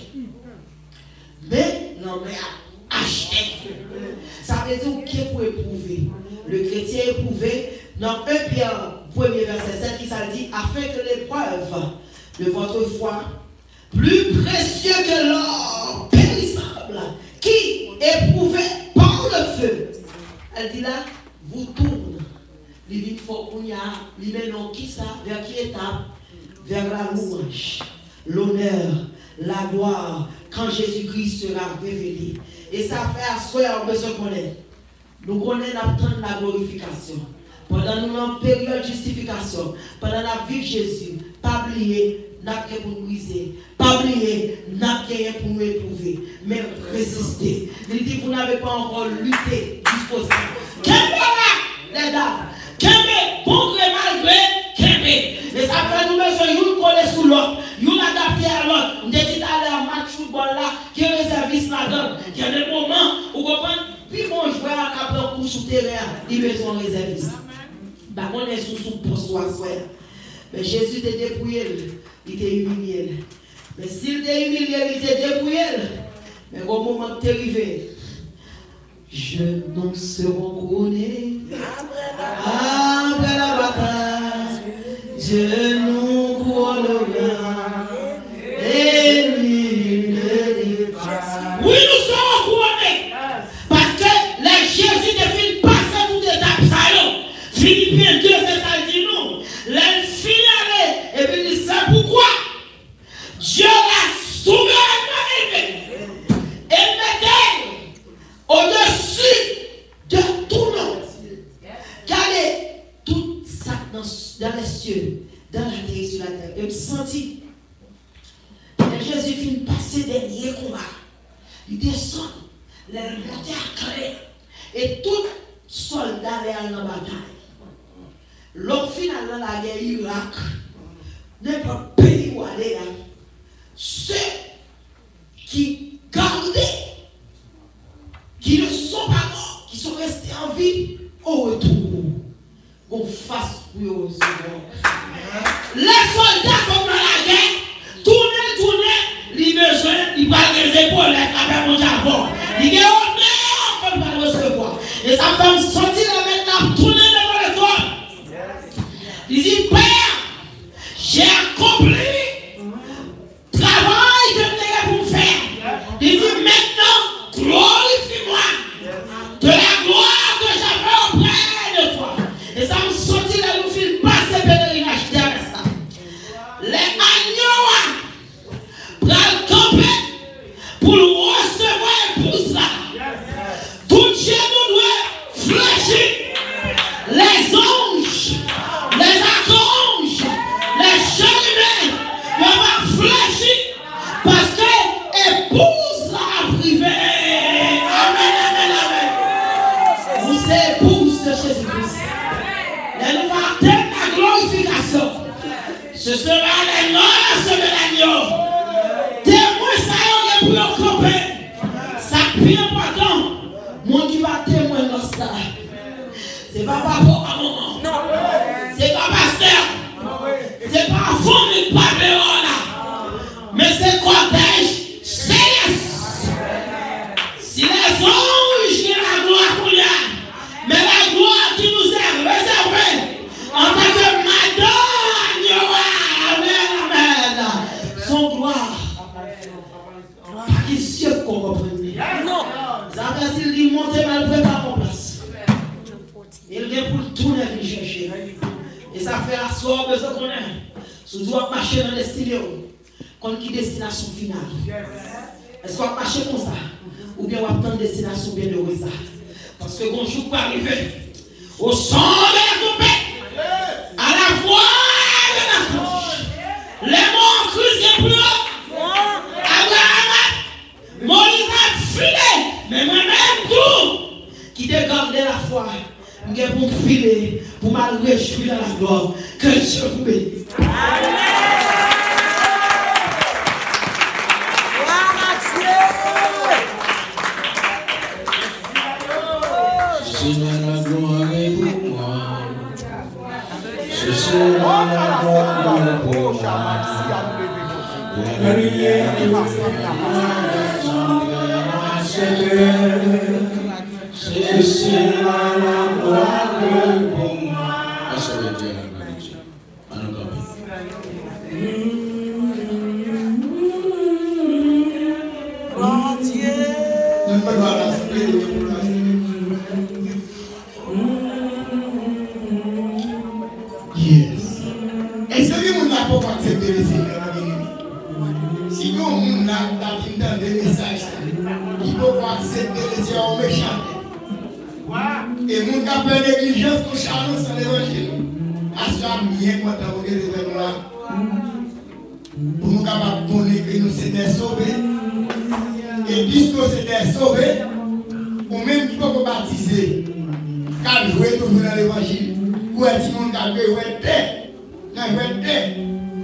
Mais la mer acheté. Ça veut dire qu'il faut éprouver. Le chrétien éprouvé, dans 1 Pierre, 1er verset 7, qui ça dit, afin que l'épreuve de votre foi, plus précieux que l'or périssable, qui éprouvé par le feu, elle dit là, vous tourne. Il dit faut qu'on y a, il met non qui ça, vers qui étape, vers la louange, l'honneur, la gloire, quand Jésus-Christ sera révélé. Et ça fait à soi, on besoin qu'on est. Nous connaissons la glorification. Pendant une période de justification, pendant la vie de Jésus, pas oublier, n'a rien pour nous briser, pas oublier, n'a rien pour nous éprouver, mais résister. Il dit, vous n'avez pas encore lutté, disposé. Qu'aimez les dames, qu'aimez, bon gré, malgré, qu'aimez. Et ça fait nous besoin, nous coller sous l'autre, nous l'adapter à l'autre. On dit à l'heure, match football là, qui est réserviste là-dedans. Il y a des moments où vous comprenez, puis mon joueur a capté un coup sur terrain, il a besoin de réserviste. Bah, on est sous poste ou à soi. Mais Jésus t'a dépouillé, il t'a humilié. Mais s'il t'a humilié, il t'a dépouillé. Mais au moment où tu es arrivé, je n'en serai couronné. Après la bataille, je nous couronnera. Et lui ne dit pas. Oui, nous serons couronnés. Parce que les Jésus te filent passer toutes les étapes. Philippiens 2, c'est ça dit nous. Les finales, et puis il sait pourquoi Dieu l'a souverainement élevé et mettait au-dessus de tout nom. Regardez tout ça dans les cieux, dans la terre et sur la terre. Et vous sentez, Jésus finit passer dernier combat. Il descend, les montées à clé, et tout soldat est dans la bataille. L'homme final dans la guerre Irak, n'importe pays où aller là, ceux qui gardaient, qui ne sont pas morts, qui sont restés en vie, au retour, qu'on fasse pour eux. Les soldats sont dans la guerre, tournez, les besoins, ils parlent des épaules, avec mon javon. Ils disent, oh non, on ne peut pas recevoir. Et ça fait me sentir maintenant, tourner devant le toit. Il dit, Père, j'ai accompli le travail que tu as pour faire. Il dit, maintenant, glorifie-moi de la gloire que j'avais auprès de toi. Et ça me sortit là, nous films passer pèlerinage derrière ça. Les agneaux, pour le camper, pour le recevoir épouse là. Tout Dieu nous doit fléchir. Les anges, les archanges, les chérubins, on va fléchir parce que épouse la privée. Amen, amen, amen. Vous êtes épouse de Jésus-Christ. Et nous allons atteindre la glorification. Ce sera les noces de l'agneau. Témoin, ça y est, pour le camper. Ça plus important. Moi qui va témoigner dans ça. C'est pas papa à maman. C'est pas pasteur. C'est pas famille, pas Véron. Mais c'est cortège céleste. Si les anges qui la gloire pour là, mais la gloire qui nous est réservée en tant que madame, amen, amen, son gloire. Pas qu'il s'y qu'on reprenne. Non. Ça veut dire qu'il monte mal préparé en place. Il vient pour tout le vie chercher. Et ça fait asseoir besoin qu'on a. Si vous doit marcher dans les styles, comme qui destination finale. Est-ce qu'on va marcher comme ça? Ou bien on va prendre une destination bien heureuse? Parce que quand je peux arriver au son de la tempête, à la voix de la cloche, les mots crus plus haut, Abraham, Moïse a filé, mais moi-même tout. qui te gardé la foi, je vais pour filer, pour mal réjouir dans la gloire. Que Dieu vous bénisse. Seigneur, la gloire est pour moi. Ce sera la gloire pour moi. La lumière de ma ce sera la gloire pour moi. Passez le Dieu, la gloire de Dieu. Yes. Est-ce que vous n'avez pas accepté le Seigneur? Si vous n'avez pas entendu des messages, il faut pas accepter le Seigneur méchant. Et vous n'avez pas négligence pour charler sans l'évangile. À ce moment bien content de l'événement là. Pour nous capables de connaître que nous sommes sauvés. Et puisque nous sommes sauvés, ou même qui peut baptiser, car jouer toujours dans l'évangile. Ou est-ce qu'on a vu où était? Non, où était?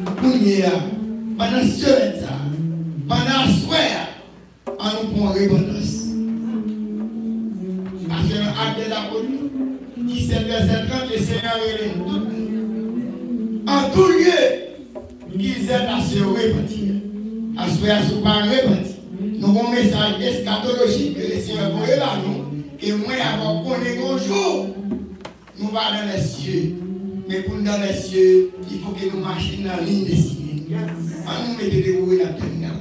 Pendant ce temps, pendant ce soir, on nous prend repentance. Parce que dans l'acte des apôtres, 17 verset 30, le Seigneur est tout. En tout lieu, qu'ils aient à se repentir. À se faire sous par repentir. Nous avons un message eschatologique que le Seigneur voyait là, nous. Et moi, avant qu'on ait un jour, nous allons dans les cieux. Mais pour nous dans les cieux, il faut que nous marchions dans la ligne destinée. On nous met des roues dans la terre.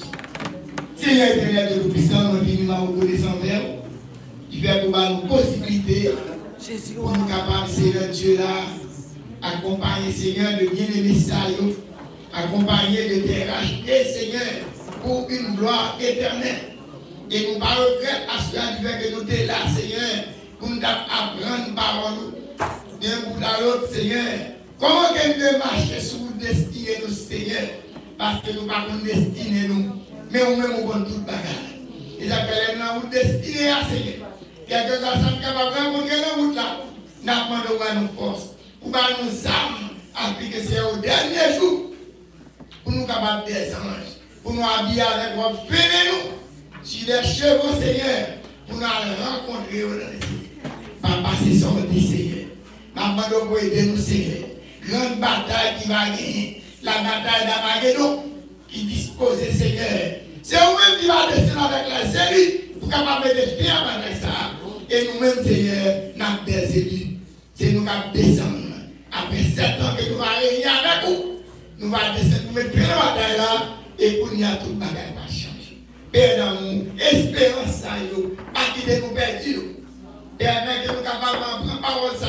Seigneur éternel de l'Opuissant, nous infiniment reconnaissants vers vous. Il fait pour nous possibilité pour nous capables, Seigneur Dieu là, accompagner Seigneur de bien-aimés saillots, accompagner de tes rachetés, Seigneur, pour une gloire éternelle. Et nous ne regrettons pas à ce que nous sommes là, Seigneur, pour nous apprendre parole d'un bout à l'autre, Seigneur. Comment nous devons marcher sur nous destinée, nous, Seigneur, parce que nous ne pouvons pas destiner nous, mais nous-mêmes nous avons tout bagage. Ils appellent nous destinée à Seigneur. Quelques personnes qui sont rencontrer la route là, nous demandons nos forces, pour nous âmes, appliquer c'est au dernier jour, pour nous capables des anges, pour nous habiller avec votre nous sur les chevaux, Seigneur, pour nous rencontrer au dernier. Papa, c'est sorti, Seigneur. Nous pour aider nous, Seigneur. Grande bataille qui va gagner, la bataille d'Armageddon, qui dispose, Seigneur. C'est vous-même qui va descendre avec les élus pour capable de faire avec ça. Et nous-mêmes, Seigneur, nous avons des élus. C'est nous qui allons descendre. Après 7 ans que nous allons réunir avec vous, nous allons descendre, nous mettre la bataille là, et pour nous, tout le bagage va changer. Père d'amour, espérance, ça, pas quitter nous perdus. Permettez nous capables de prendre parole, ça,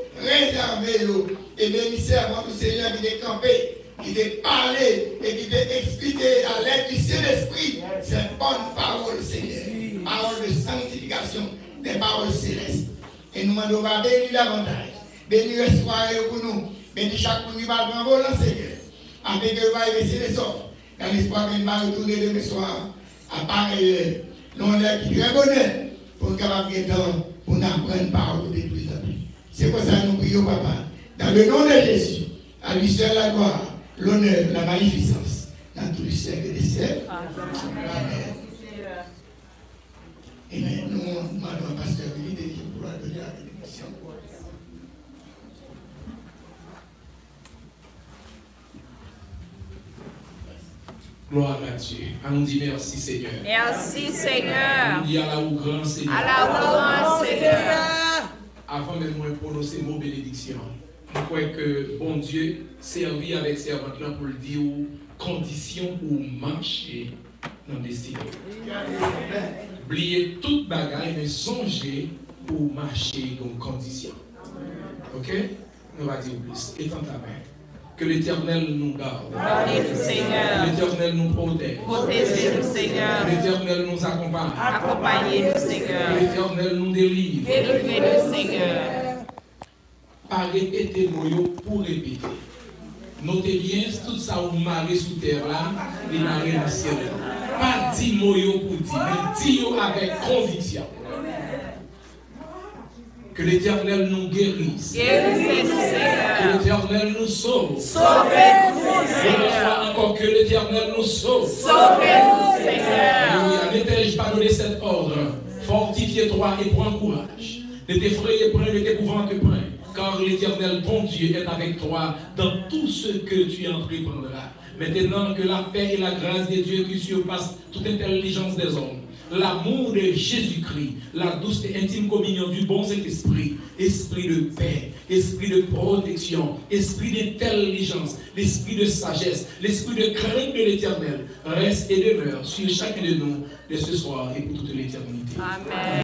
réserver, et bénissez avant tout Seigneur qui est campé, qui est parlé et qui est expliqué à l'aide du Saint-Esprit. C'est bonne parole, Seigneur. Parole de sanctification, des paroles célestes. Et nous demandons à bénir davantage. Bénir le soir pour nous. Bénir chaque monde qui va prendre volant, Seigneur. Afin que vous allez laisser les sorts. Dans l'espoir qu'il va retourner demain soir. À pareil, nous l'air qui très bonheur. Pour nous avoir bien temps, pour nous apprendre parole de plus en plus. C'est pour ça que nous prions, Papa. Dans le nom de Jésus, à lui seul la gloire, l'honneur, la magnificence, dans tous les siècles des siècles. Amen. Amen. Nous demandons à Pasteur Willy de pouvoir donner la bénédiction. Gloire à Dieu. On dit merci Seigneur. Merci Seigneur. On dit à la ou grand Seigneur. À la ou grand Seigneur. Avant même de prononcer mot bénédiction, je crois que bon Dieu servi avec servante là pour le dire conditions pour marcher dans le destin. Oubliez toute bagaille, mais songez pour marcher dans conditions. Ok? On va dire plus. Étends ta main. Que l'Éternel nous garde. Gardez-nous, Seigneur. Que l'Éternel nous protège. Protégez-nous, Seigneur. Que l'Éternel nous accompagne. Accompagnez-nous, Seigneur. Que l'Éternel nous délivre. Délivrez-nous, Seigneur. Pas répéter moyo pour répéter. Notez bien, tout ça vous marrez sous terre là, il marrez dans le ciel. Pas 10 moyo pour dire, mais 10 avec conviction. Que l'Éternel nous guérisse. Guérissez-nous, Que Seigneur. l'Éternel nous sauve. Sauvez-nous, Une Seigneur. fois encore, que l'Éternel nous sauve. Sauvez-nous, Seigneur. Alléluia. Ne t'ai-je pas donné cet ordre? Fortifie-toi et prends courage. Ne t'effraie point, ne t'épouvante point, car l'Éternel, ton Dieu, est avec toi dans tout ce que tu entreprendras. Maintenant que la paix et la grâce de Dieu qui surpassent toute intelligence des hommes, l'amour de Jésus-Christ, la douce et intime communion du bon Saint-Esprit, esprit de paix, esprit de protection, esprit d'intelligence, l'esprit de sagesse, l'esprit de crainte de l'Éternel, reste et demeure sur chacun de nous de ce soir et pour toute l'éternité. Amen.